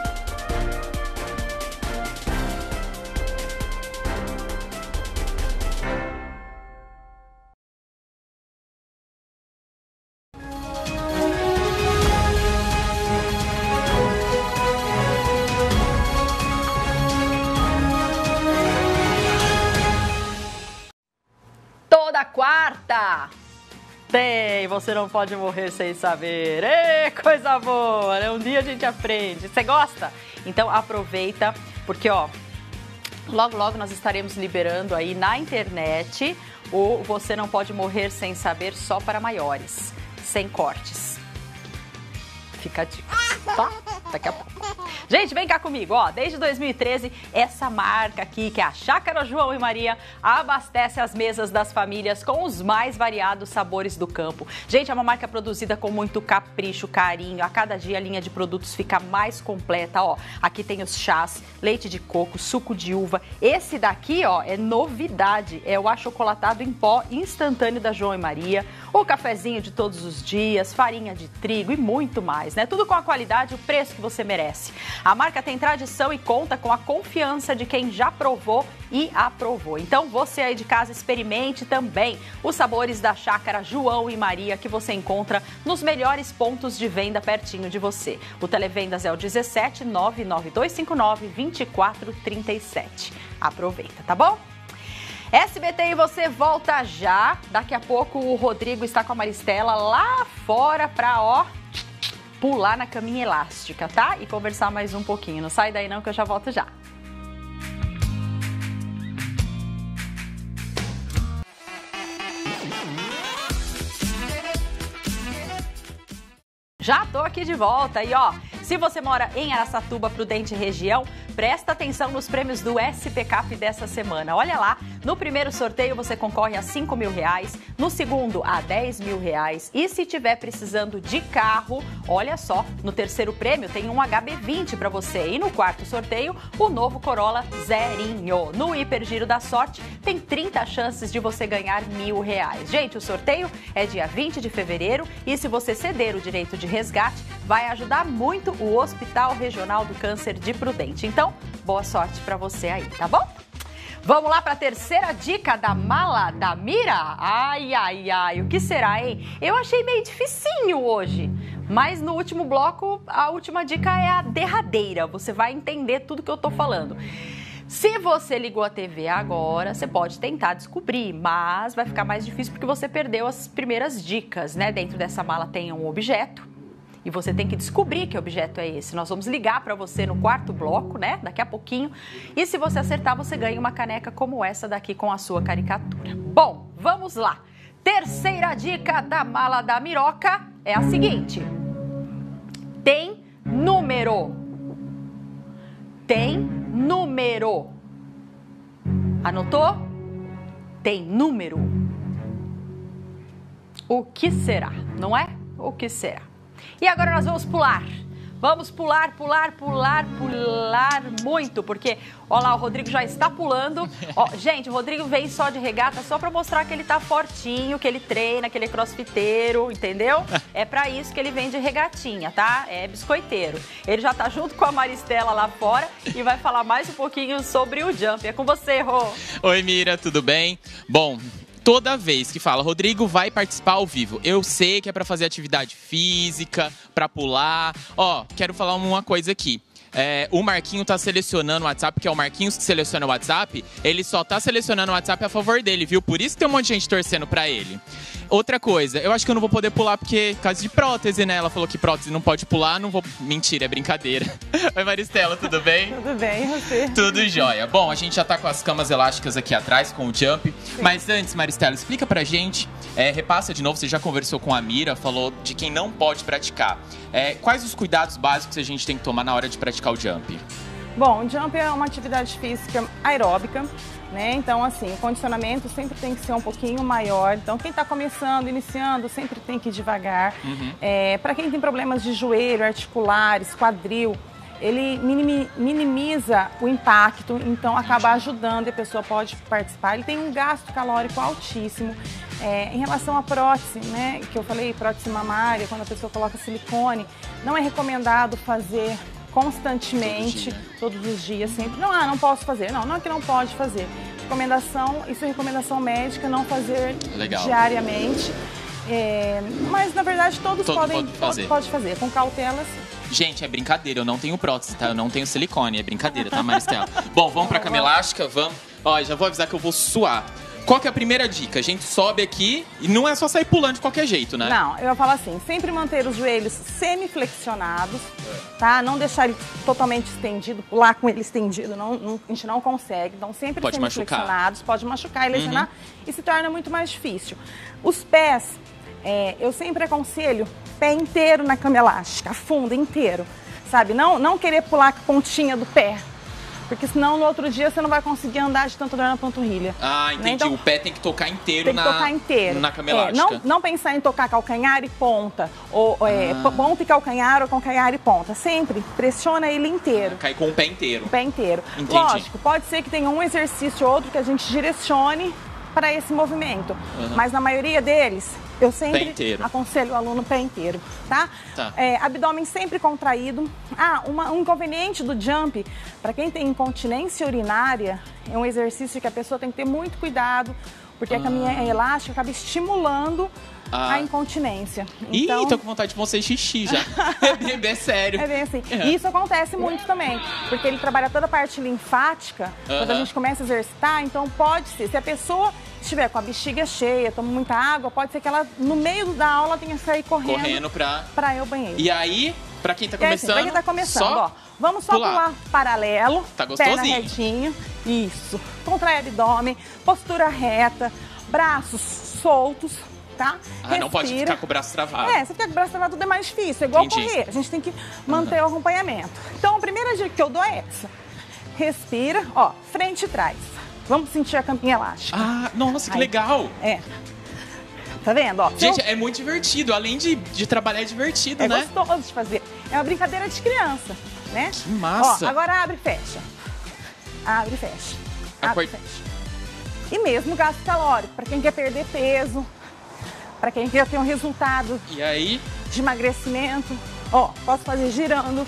Toda quarta tem, você não pode morrer sem saber. Ê, coisa boa, né? Um dia a gente aprende. Você gosta? Então aproveita, porque ó, logo logo nós estaremos liberando aí na internet o Você Não Pode Morrer Sem Saber só para maiores, sem cortes. Fica a dica, tá? Daqui a pouco. Gente, vem cá comigo, ó. Desde dois mil e treze, essa marca aqui, que é a Chácara João e Maria, abastece as mesas das famílias com os mais variados sabores do campo. Gente, é uma marca produzida com muito capricho, carinho. A cada dia a linha de produtos fica mais completa, ó. Aqui tem os chás, leite de coco, suco de uva. Esse daqui, ó, é novidade. É o achocolatado em pó instantâneo da João e Maria. O cafezinho de todos os dias, farinha de trigo e muito mais, né? Tudo com a qualidade e o preço que você merece. A marca tem tradição e conta com a confiança de quem já provou e aprovou. Então você aí de casa experimente também os sabores da Chácara João e Maria que você encontra nos melhores pontos de venda pertinho de você. O Televendas é o dezessete nove nove dois cinco nove dois quatro três sete. Aproveita, tá bom? S B T e você volta já. Daqui a pouco o Rodrigo está com a Maristela lá fora pra, ó, pular na caminha elástica, tá? E conversar mais um pouquinho. Não sai daí não que eu já volto já. Já tô aqui de volta e ó, se você mora em Araçatuba, Prudente região, presta atenção nos prêmios do S P Cap dessa semana. Olha lá, no primeiro sorteio você concorre a cinco mil reais, no segundo a dez mil reais e se tiver precisando de carro, olha só, no terceiro prêmio tem um H B vinte para você e no quarto sorteio o novo Corolla zerinho. No Hipergiro da Sorte tem trinta chances de você ganhar mil reais. Gente, o sorteio é dia vinte de fevereiro e se você ceder o direito de resgate, vai ajudar muito o Hospital Regional do Câncer de Prudente. Então, boa sorte para você aí, tá bom? Vamos lá para a terceira dica da mala da Mira? Ai, ai, ai, o que será, hein? Eu achei meio dificinho hoje, mas no último bloco, a última dica é a derradeira. Você vai entender tudo que eu tô falando. Se você ligou a T V agora, você pode tentar descobrir, mas vai ficar mais difícil porque você perdeu as primeiras dicas, né? Dentro dessa mala tem um objeto e você tem que descobrir que objeto é esse. Nós vamos ligar para você no quarto bloco, né? Daqui a pouquinho. E se você acertar, você ganha uma caneca como essa daqui com a sua caricatura. Bom, vamos lá. Terceira dica da mala da Miroca é a seguinte. Tem número. Tem número. Anotou? Tem número. O que será? Não é? O que será? E agora nós vamos pular Vamos pular, pular, pular, pular muito, porque, ó lá, o Rodrigo já está pulando. Ó, gente, o Rodrigo vem só de regata só para mostrar que ele tá fortinho, que ele treina, que ele é crossfiteiro, entendeu? É para isso que ele vem de regatinha, tá? É biscoiteiro. Ele já tá junto com a Maristela lá fora e vai falar mais um pouquinho sobre o jump. É com você, Rô. Oi, Mira, tudo bem? Bom, toda vez que fala, Rodrigo vai participar ao vivo, eu sei que é pra fazer atividade física, pra pular. Ó, quero falar uma coisa aqui. É, o Marquinho tá selecionando o WhatsApp, que é o Marquinhos que seleciona o WhatsApp, ele só tá selecionando o WhatsApp a favor dele, viu? Por isso tem um monte de gente torcendo pra ele. Outra coisa, eu acho que eu não vou poder pular porque, por causa de prótese, né? Ela falou que prótese não pode pular, não vou... Mentira, é brincadeira. Oi, Maristela, tudo bem? Tudo bem, e você? Tudo jóia. Bom, a gente já tá com as camas elásticas aqui atrás, com o jump. Sim. Mas antes, Maristela, explica pra gente, é, repassa de novo, você já conversou com a Mira, falou de quem não pode praticar. É, quais os cuidados básicos a gente tem que tomar na hora de praticar o jump? Bom, o jump é uma atividade física aeróbica, né? Então, assim, o condicionamento sempre tem que ser um pouquinho maior. Então, quem está começando, iniciando, sempre tem que ir devagar. Uhum. É, para quem tem problemas de joelho, articulares, quadril, ele minimiza o impacto, então acaba ajudando e a pessoa pode participar. Ele tem um gasto calórico altíssimo. É, em relação à prótese, né, que eu falei, prótese mamária, quando a pessoa coloca silicone, não é recomendado fazer constantemente, Todo todos os dias, sempre. Não, ah, não posso fazer. Não, não é que não pode fazer. Recomendação, isso é recomendação médica, não fazer Legal. diariamente. É, mas, na verdade, todos Todo podem pode fazer. Todos pode fazer, com cautela, sim. Gente, é brincadeira, eu não tenho prótese, tá? Eu não tenho silicone, é brincadeira, tá, Maristela? Bom, vamos pra cama elástica, vamos. Ó, já vou avisar que eu vou suar. Qual que é a primeira dica? A gente sobe aqui e não é só sair pulando de qualquer jeito, né? Não, eu falo assim, sempre manter os joelhos semiflexionados, tá? Não deixar ele totalmente estendido, pular com ele estendido, não, não, a gente não consegue. Então, sempre pode semiflexionados, machucar. pode machucar e lesionar, uhum. e se torna muito mais difícil. Os pés, é, eu sempre aconselho pé inteiro na cama elástica, a funda inteiro, sabe? Não, não querer pular com a pontinha do pé. Porque senão no outro dia você não vai conseguir andar de tanta dor na panturrilha. Ah, entendi. Né? Então, o pé tem que tocar inteiro tem que na, tocar inteiro. na cama é, elástica. Não, não pensar em tocar calcanhar e ponta. Ou é, ah. ponta e calcanhar ou calcanhar e ponta. Sempre pressiona ele inteiro. Cai com o pé inteiro. O pé inteiro. Entendi. Lógico, pode ser que tenha um exercício ou outro que a gente direcione para esse movimento. Uhum. Mas na maioria deles, eu sempre aconselho o aluno pé inteiro, tá? tá. É, abdômen sempre contraído. Ah, uma, um inconveniente do jump, para quem tem incontinência urinária, é um exercício que a pessoa tem que ter muito cuidado, porque ah. a caminha elástica acaba estimulando ah. a incontinência. Então... Ih, tô com vontade de fazer xixi já. é, bem, é sério. É bem assim. É. E isso acontece muito também, porque ele trabalha toda a parte linfática, uh-huh. quando a gente começa a exercitar, então pode ser, se a pessoa estiver com a bexiga cheia, toma muita água, pode ser que ela, no meio da aula, tenha que sair correndo, correndo pra... pra ir ao banheiro. E aí, pra quem tá começando, assim, pra quem tá começando, só ó, vamos só pular, pular paralelo, tá gostosinho. Perna retinho, isso, contrai abdômen, postura reta, braços soltos, tá? Ah, Respira. Não pode ficar com o braço travado. É, se ficar com o braço travado tudo é mais difícil, é igual Entendi. correr, a gente tem que manter uhum. o acompanhamento. Então, a primeira dica que eu dou é essa, respira, ó, frente e trás. Vamos sentir a campinha elástica. Ah, nossa, que Aí. legal. É. Tá vendo? Ó, gente, então, é muito divertido. Além de, de trabalhar, é divertido, é né? É gostoso de fazer. É uma brincadeira de criança, né? Que massa. Ó, agora abre e fecha. Abre e fecha. Abre e fecha. E mesmo gasto calórico, para quem quer perder peso, para quem quer ter um resultado e aí? de emagrecimento. Ó, posso fazer girando.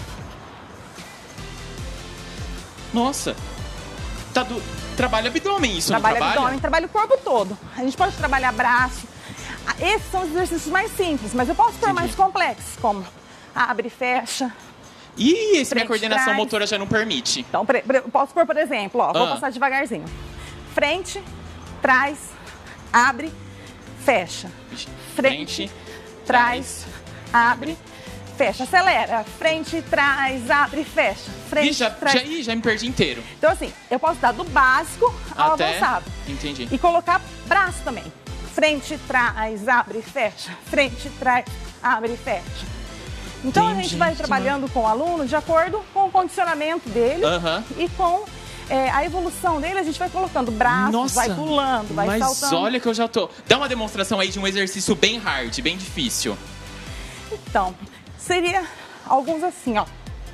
Nossa. Tá do... Trabalha abdômen isso, trabalha não trabalha? Abdômen, trabalha o corpo todo. A gente pode trabalhar braço. Esses são os exercícios mais simples, mas eu posso pôr mais complexos, como abre e fecha. Ih, se minha coordenação trás. motora já não permite. Então, eu posso pôr, por exemplo, ó, ah. vou passar devagarzinho. Frente, trás, abre, fecha. Frente, Frente trás, trás, abre, fecha. Acelera. Frente, trás, abre, fecha. Frente, Ih, já, trás. Já, ih, já me perdi inteiro. Então, assim, eu posso dar do básico ao Até... avançado. Entendi. E colocar braço também. Frente, trás, abre, fecha. Frente, trás, abre, fecha. Então, Entendi. a gente vai trabalhando com o aluno de acordo com o condicionamento dele uh-huh. e com é, a evolução dele. A gente vai colocando braços, Nossa, vai pulando, vai mas saltando. Mas olha que eu já tô... Dá uma demonstração aí de um exercício bem hard, bem difícil. Então, seria... alguns assim, ó.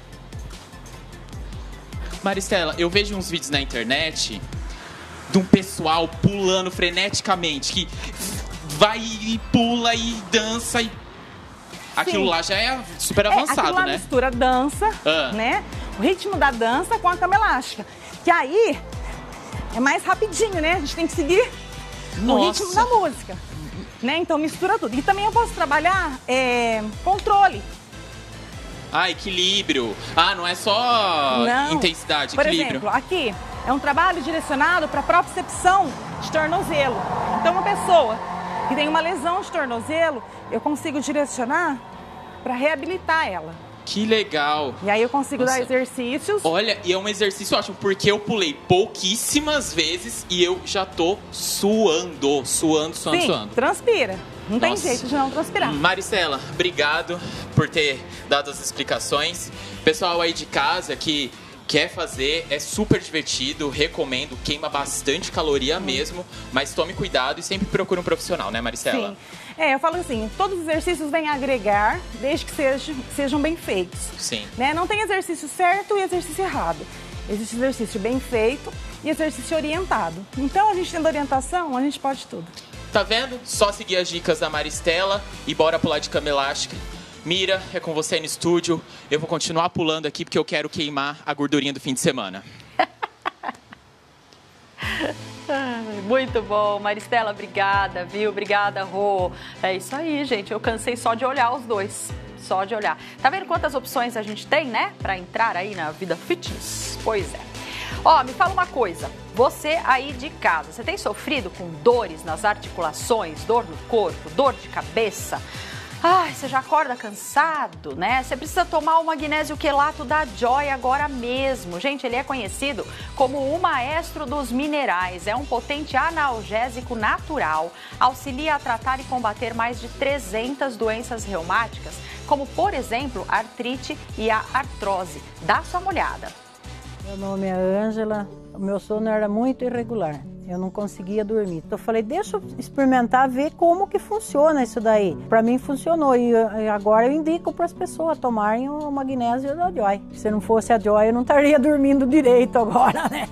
Maristela, eu vejo uns vídeos na internet de um pessoal pulando freneticamente, que vai e pula e dança e... Aquilo Sim. lá já é super É, avançado, aquilo lá né? mistura dança, Ah. né? O ritmo da dança com a cama elástica. Que aí é mais rapidinho, né? A gente tem que seguir Nossa. o ritmo da música. Né? Então mistura tudo. E também eu posso trabalhar é, controle. Ah, equilíbrio. Ah, não é só Não. intensidade, Por equilíbrio. exemplo, aqui é um trabalho direcionado para a propriocepção de tornozelo. Então, uma pessoa que tem uma lesão de tornozelo, eu consigo direcionar para reabilitar ela. Que legal. E aí eu consigo Nossa. dar exercícios. Olha, e é um exercício ótimo, porque eu pulei pouquíssimas vezes e eu já tô suando, suando, suando, Sim, suando. transpira. Não tem Nossa. jeito de não transpirar. Maristela, obrigado por ter dado as explicações. Pessoal aí de casa que quer fazer, é super divertido, recomendo, queima bastante caloria mesmo, mas tome cuidado e sempre procure um profissional, né, Maristela? Sim. É, eu falo assim, todos os exercícios vêm agregar, desde que sejam, sejam bem feitos. Sim. Né? Não tem exercício certo e exercício errado. Existe exercício bem feito e exercício orientado. Então, a gente tendo orientação, a gente pode tudo. Tá vendo? Só seguir as dicas da Maristela e bora pular de cama elástica. Mira, é com você no estúdio. Eu vou continuar pulando aqui porque eu quero queimar a gordurinha do fim de semana. Muito bom, Maristela, obrigada, viu? Obrigada, Rô. É isso aí, gente. Eu cansei só de olhar os dois. Só de olhar. Tá vendo quantas opções a gente tem, né? Pra entrar aí na vida fitness? Pois é. Ó, me fala uma coisa. Você aí de casa, você tem sofrido com dores nas articulações, dor no corpo, dor de cabeça? Ai, você já acorda cansado, né? Você precisa tomar o magnésio quelato da Joy agora mesmo. Gente, ele é conhecido como o maestro dos minerais. É um potente analgésico natural. Auxilia a tratar e combater mais de trezentas doenças reumáticas, como, por exemplo, a artrite e a artrose. Dá só uma olhada. Meu nome é Ângela, o meu sono era muito irregular, eu não conseguia dormir. Então eu falei, deixa eu experimentar, ver como que funciona isso daí. Para mim funcionou e agora eu indico para as pessoas tomarem o magnésio da Joy. Se não fosse a Joy eu não estaria dormindo direito agora, né?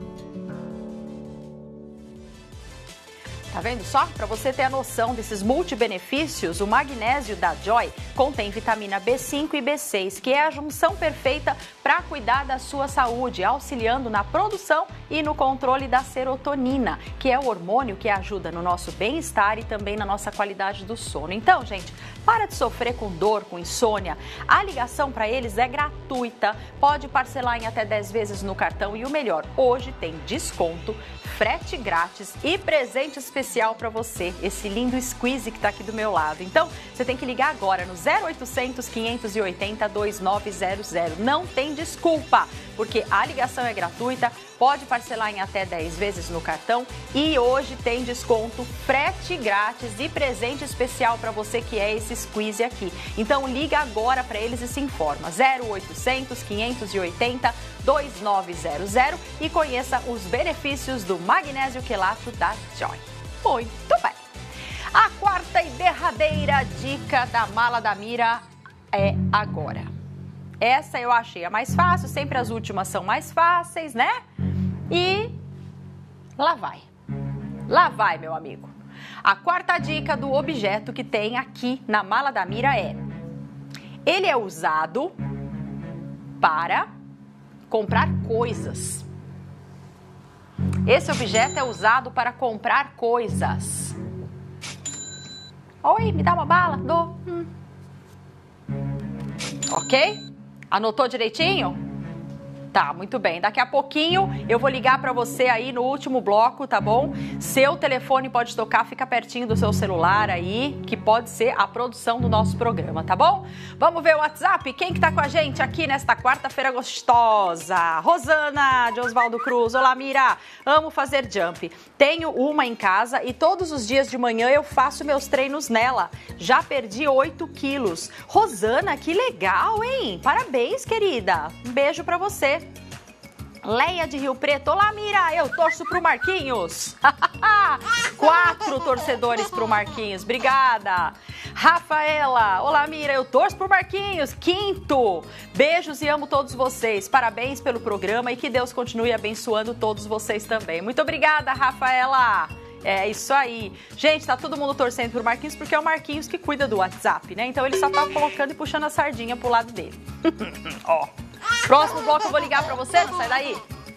Tá vendo só? Para você ter a noção desses multibenefícios, o magnésio da Joy contém vitamina B cinco e B seis, que é a junção perfeita para cuidar da sua saúde, auxiliando na produção e no controle da serotonina, que é o hormônio que ajuda no nosso bem-estar e também na nossa qualidade do sono. Então, gente, para de sofrer com dor, com insônia. A ligação para eles é gratuita, pode parcelar em até dez vezes no cartão e o melhor, hoje tem desconto, frete grátis e presente especial para você, esse lindo squeeze que está aqui do meu lado. Então, você tem que ligar agora no zero oitocentos, quinhentos e oitenta, vinte e nove zero zero. Não tem desculpa, porque a ligação é gratuita, pode parcelar em até dez vezes no cartão e hoje tem desconto, frete grátis e presente especial para você que é esse squeeze aqui. Então, liga agora para eles e se informa. zero oitocentos, quinhentos e oitenta, vinte e nove zero zero e conheça os benefícios do magnésio quelato da Joy. Muito bem. A quarta e derradeira dica da mala da Mira é agora. Essa eu achei a mais fácil, sempre as últimas são mais fáceis, né? E lá vai. Lá vai, meu amigo. A quarta dica do objeto que tem aqui na mala da Mira é: ele é usado para comprar coisas. Esse objeto é usado para comprar coisas. Oi, me dá uma bala? Dou. Hum. Ok? Anotou direitinho? Tá, muito bem. Daqui a pouquinho eu vou ligar para você aí no último bloco, tá bom? Seu telefone pode tocar, fica pertinho do seu celular aí, que pode ser a produção do nosso programa, tá bom? Vamos ver o WhatsApp? Quem que tá com a gente aqui nesta quarta-feira gostosa? Rosana de Oswaldo Cruz. Olá, Mira. Amo fazer jump. Tenho uma em casa e todos os dias de manhã eu faço meus treinos nela. Já perdi oito quilos. Rosana, que legal, hein? Parabéns, querida. Um beijo para você. Leia de Rio Preto. Olá, Mira, eu torço pro Marquinhos. Quatro torcedores pro Marquinhos. Obrigada. Rafaela. Olá, Mira, eu torço pro Marquinhos. Quinto. Beijos e amo todos vocês. Parabéns pelo programa e que Deus continue abençoando todos vocês também. Muito obrigada, Rafaela. É isso aí. Gente, tá todo mundo torcendo pro Marquinhos porque é o Marquinhos que cuida do WhatsApp, né? Então ele só tá colocando e puxando a sardinha pro lado dele. Ó. Próximo bloco eu vou ligar pra você, não sai daí.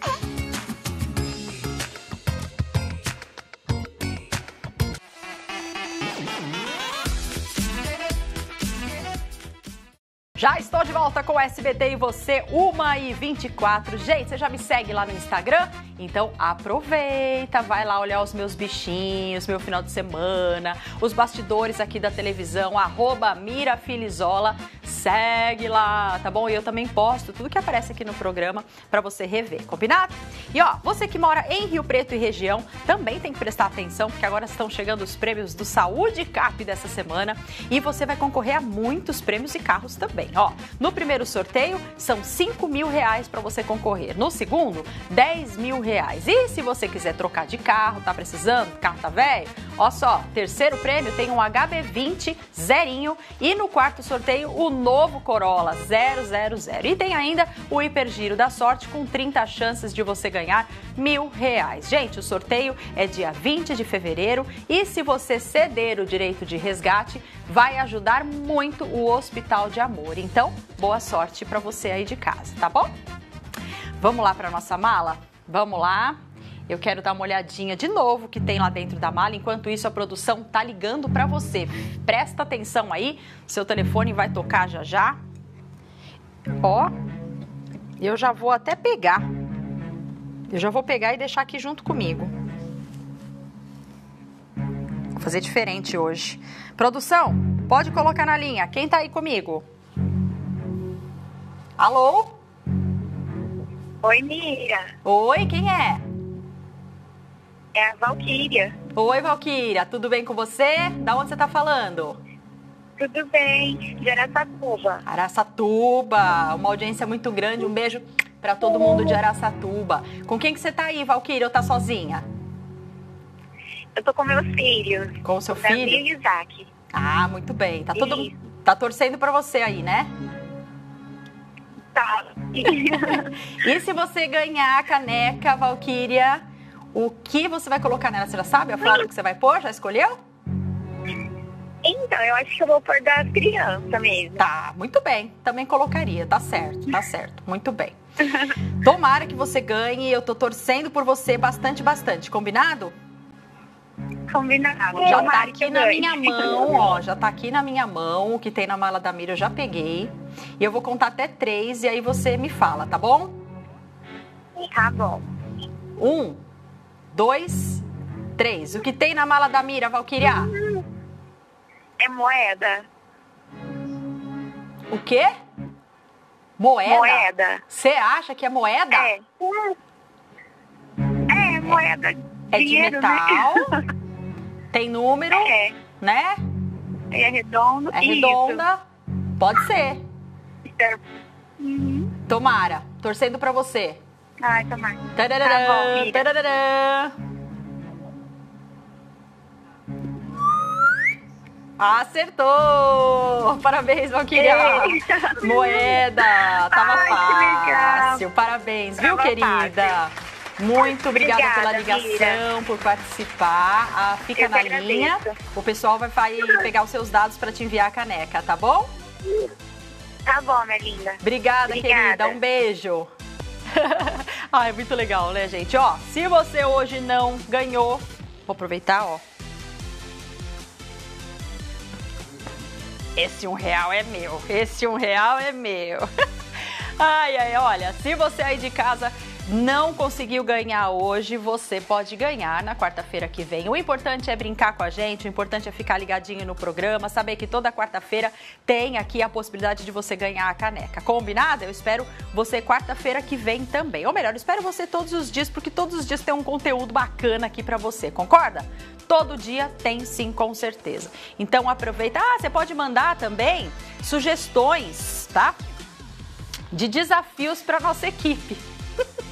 Já estou de volta com o S B T e você, uma e vinte e quatro. Gente, você já me segue lá no Instagram? Então aproveita, vai lá olhar os meus bichinhos, meu final de semana, os bastidores aqui da televisão, arroba Mira Filizola, segue lá, tá bom? E eu também posto tudo que aparece aqui no programa pra você rever, combinado? E ó, você que mora em Rio Preto e região, também tem que prestar atenção, porque agora estão chegando os prêmios do Saúde Cap dessa semana e você vai concorrer a muitos prêmios e carros também. Ó, no primeiro sorteio são cinco mil reais para você concorrer. No segundo, dez mil reais. E se você quiser trocar de carro, tá precisando? Carro tá velho? Ó só, terceiro prêmio tem um H B vinte zerinho e no quarto sorteio o novo Corolla zero zero zero. E tem ainda o Hipergiro da Sorte com trinta chances de você ganhar mil reais. Gente, o sorteio é dia vinte de fevereiro e se você ceder o direito de resgate, vai ajudar muito o Hospital de Amor. Então, boa sorte para você aí de casa, tá bom? Vamos lá para nossa mala? Vamos lá. Eu quero dar uma olhadinha de novo que tem lá dentro da mala. Enquanto isso, a produção tá ligando para você. Presta atenção aí, seu telefone vai tocar já já. Ó, eu já vou até pegar. Eu já vou pegar e deixar aqui junto comigo. Vou fazer diferente hoje. Produção, pode colocar na linha. Quem tá aí comigo? Alô? Oi, Mira. Oi, quem é? É a Valquíria. Oi, Valquíria. Tudo bem com você? Da onde você tá falando? Tudo bem, de Araçatuba. Araçatuba, uma audiência muito grande. Um beijo pra todo mundo de Araçatuba. Com quem que você tá aí, Valquíria, ou tá sozinha? Eu tô com meus filhos. Com o seu Davi filho? e Isaac. Ah, muito bem. Tá todo Isso. tá torcendo pra você aí, né? Tá. E se você ganhar a caneca, Valquíria, o que você vai colocar nela? Você já sabe a frase que você vai pôr? Já escolheu? Então, eu acho que eu vou pôr das crianças mesmo. Tá, muito bem. Também colocaria. Tá certo, tá certo. Muito bem. Tomara que você ganhe. Eu tô torcendo por você bastante, bastante. Combinado? Combinado. Já Tomara tá que aqui eu na ganhe. minha mão, ó. Já tá aqui na minha mão. O que tem na mala da Mira eu já peguei. E eu vou contar até três e aí você me fala, tá bom? Tá bom. Um, dois, três. O que tem na mala da Mira, Valquíria? É moeda. O quê? Moeda? Moeda. Você acha que é moeda? É. É, moeda. É de Dinheiro, metal? né? Tem número, É. né? É redondo. É redonda. Pode ser. Isso. Uhum. Tomara. Torcendo pra você. Ai, tomara. Tararã, Tá bom, Mira. tararã. Acertou! Parabéns, Valquíria! Eita. Moeda! Tava Ai, que fácil! legal. Parabéns, viu, Tava querida? Muito obrigada, Obrigada, pela ligação, Mira. por participar. Ah, fica Eu na que linha. agradeço. O pessoal vai vai pegar os seus dados para te enviar a caneca, tá bom? Tá bom, minha linda. Obrigada, Obrigada. querida. Um beijo. Ah, é muito legal, né, gente? Ó, se você hoje não ganhou, vou aproveitar, ó. Esse um real é meu. Esse um real é meu. Ai, ai, olha, se você aí de casa não conseguiu ganhar hoje, você pode ganhar na quarta-feira que vem. O importante é brincar com a gente, o importante é ficar ligadinho no programa, saber que toda quarta-feira tem aqui a possibilidade de você ganhar a caneca. Combinado? Eu espero você quarta-feira que vem também. Ou melhor, eu espero você todos os dias, porque todos os dias tem um conteúdo bacana aqui pra você, concorda? Todo dia tem sim, com certeza. Então aproveita. Ah, você pode mandar também sugestões, tá? De desafios pra nossa equipe.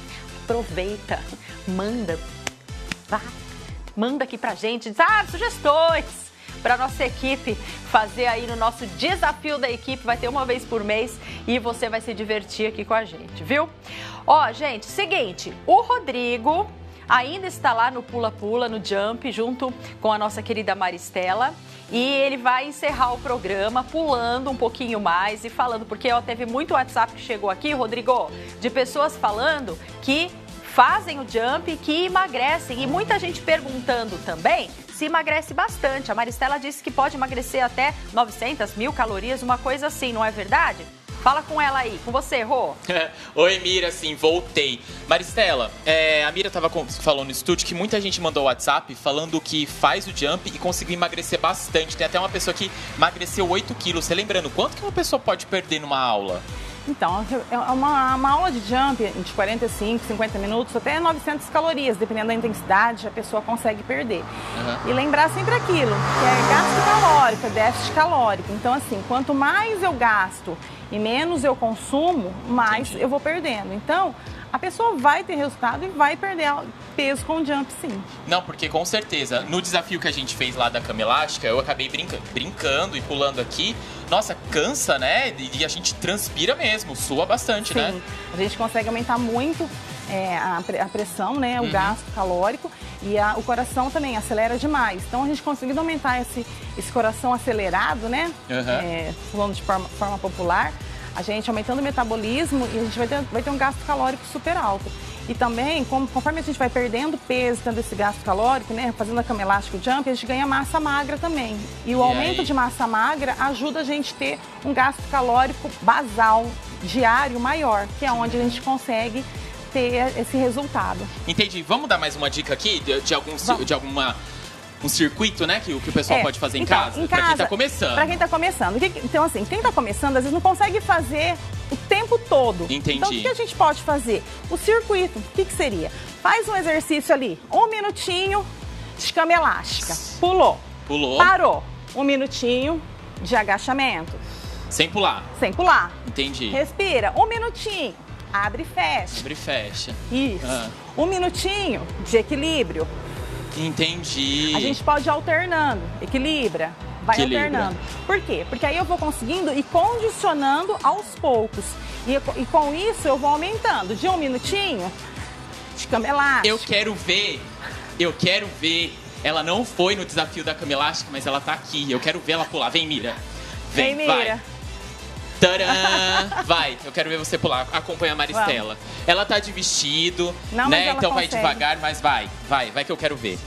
aproveita, manda, vai, manda aqui pra gente, sabe, sugestões para nossa equipe fazer aí no nosso desafio da equipe. Vai ter uma vez por mês e você vai se divertir aqui com a gente, viu? Ó, gente, seguinte, o Rodrigo ainda está lá no pula-pula, no jump, junto com a nossa querida Maristela. E ele vai encerrar o programa pulando um pouquinho mais e falando, porque ó, teve muito WhatsApp que chegou aqui, Rodrigo, de pessoas falando que fazem o jump e que emagrecem. E muita gente perguntando também se emagrece bastante. A Maristela disse que pode emagrecer até novecentas mil calorias, uma coisa assim, não é verdade? Fala com ela aí, com você, Rô. Oi, Mira, sim, voltei. Maristela, é, a Mira tava falando no estúdio que muita gente mandou WhatsApp falando que faz o jump e conseguiu emagrecer bastante. Tem até uma pessoa que emagreceu oito quilos. Você lembrando, quanto que uma pessoa pode perder numa aula? Então, é uma, uma aula de jump de quarenta e cinco, cinquenta minutos, até novecentas calorias, dependendo da intensidade, a pessoa consegue perder. Uhum. E lembrar sempre aquilo, que é gasto calórico, é déficit calórico. Então, assim, quanto mais eu gasto e menos eu consumo, mais Entendi. eu vou perdendo. Então, a pessoa vai ter resultado e vai perder peso com o jump, sim. Não, porque com certeza, no desafio que a gente fez lá da cama elástica, eu acabei brincando, brincando e pulando aqui. Nossa, cansa, né? E a gente transpira mesmo, sua bastante, sim. né? Sim, a gente consegue aumentar muito é, a, a pressão, né? O uhum. gasto calórico e a, o coração também acelera demais. Então, a gente conseguindo aumentar esse, esse coração acelerado, né? Uhum. É, falando de forma, forma popular, a gente aumentando o metabolismo e a gente vai ter, vai ter um gasto calórico super alto. E também, como, conforme a gente vai perdendo peso, tendo esse gasto calórico, né, fazendo a cama elástica jump, a gente ganha massa magra também. E o e aumento aí? de massa magra ajuda a gente a ter um gasto calórico basal, diário, maior, que é onde a gente consegue ter esse resultado. Entendi. Vamos dar mais uma dica aqui de, de, algum, de alguma... um circuito, né, que, que o pessoal é, pode fazer em, então, casa, em casa, pra quem tá começando. Pra quem tá começando. Então, assim, quem tá começando, às vezes não consegue fazer o tempo todo. Entendi. Então, o que a gente pode fazer? O circuito, o que que seria? Faz um exercício ali, um minutinho de cama elástica. Pulou. Pulou. Parou. Um minutinho de agachamento. Sem pular. Sem pular. Entendi. Respira. Um minutinho. Abre e fecha. Abre e fecha. Isso. Ah. Um minutinho de equilíbrio. Entendi. A gente pode ir alternando, equilibra, vai Equilibra. alternando. Por quê? Porque aí eu vou conseguindo e condicionando aos poucos. E, e com isso eu vou aumentando de um minutinho de cama elástica. Eu quero ver, eu quero ver. Ela não foi no desafio da cama elástica, mas ela tá aqui. Eu quero ver ela pular. Vem, Mira. Vem, Vem vai. Mira. Tcharam! Vai, eu quero ver você pular. Acompanha a Maristela. Vamos. Ela tá de vestido, não, né? Então consegue. vai devagar, mas vai. Vai, vai que eu quero ver.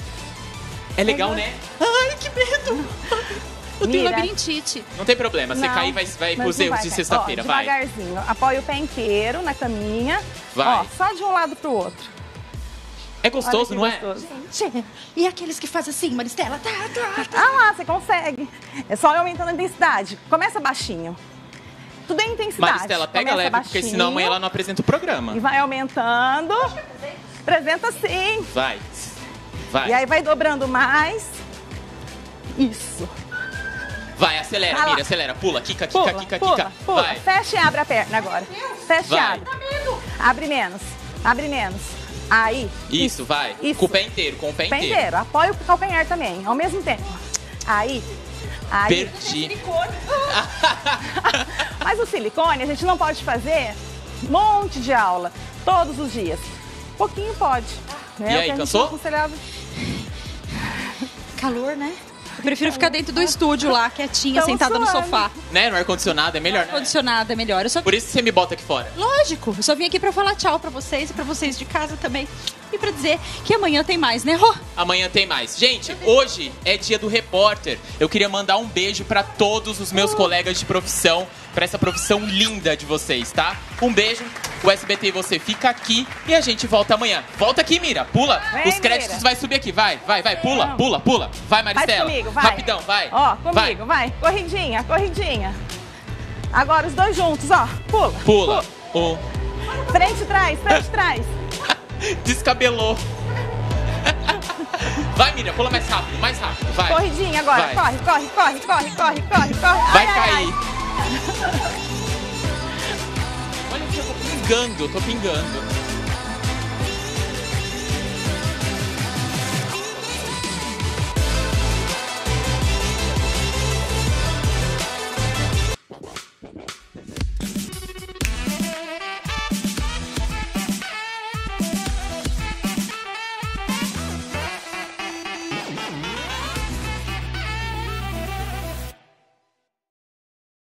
É legal, uhum. né? Ai, que medo! Eu tenho Mira. labirintite. Não tem problema, você não, cair vai, vai pros erros de sexta-feira, vai. Devagarzinho, apoia o pé inteiro na caminha. Vai. Ó, só de um lado pro outro. É gostoso, não gostoso. é? Gente, e aqueles que fazem assim, Maristela? Tá, tá, tá. Ah lá, você consegue. É só aumentando a intensidade. Começa baixinho. Tudo é intensidade. Maristela, pega Começa leve, baixinho, porque senão amanhã ela não apresenta o programa. E vai aumentando. Apresenta sim. Vai. Vai. E aí vai dobrando mais. Isso. Vai, acelera, Ah, Mira, acelera. Pula, quica, quica, Pula, quica, pula, quica. pula. Vai. Fecha e abre a perna agora. Fecha e Vai. abre. Abre menos. Abre menos. Aí. Isso, vai. Isso. Com o pé inteiro, com o pé, Pé inteiro. inteiro. Apoia o calcanhar também, ao mesmo tempo. Aí. Aí. Perdi. Mas o silicone a gente não pode fazer um monte de aula todos os dias. Pouquinho pode. Né? E O aí, que a gente cansou? não aconselhava. Calor, né? Eu prefiro ficar dentro do estúdio lá, quietinha, Tamo sentada no suando. sofá. Né? No ar-condicionado é melhor, né? Condicionado é melhor. Eu só... Por isso que você me bota aqui fora. Lógico, eu só vim aqui pra falar tchau pra vocês e pra vocês de casa também. E pra dizer que amanhã tem mais, né, Rô? Amanhã tem mais. Gente, hoje é dia do repórter. Eu queria mandar um beijo pra todos os meus uh. colegas de profissão, pra essa profissão linda de vocês, tá? Um beijo. O S B T e você fica aqui e a gente volta amanhã. Volta aqui, Mira. Pula. Vem, os créditos Mira. vai subir aqui. Vai, vai, vai. Pula, pula, pula. Vai, Maristela. Vai comigo, vai. Rapidão, vai. Ó, comigo, vai. vai. Corridinha, corridinha. Agora os dois juntos, ó. Pula. Pula. Um. Frente e trás, frente e trás. Descabelou. Vai, Mira, pula mais rápido, mais rápido. Vai. Corridinha agora. Vai. Corre, corre, corre, corre, corre, corre, corre. Vai ai, cair. Ai, ai. Olha, eu tô pingando, eu tô pingando.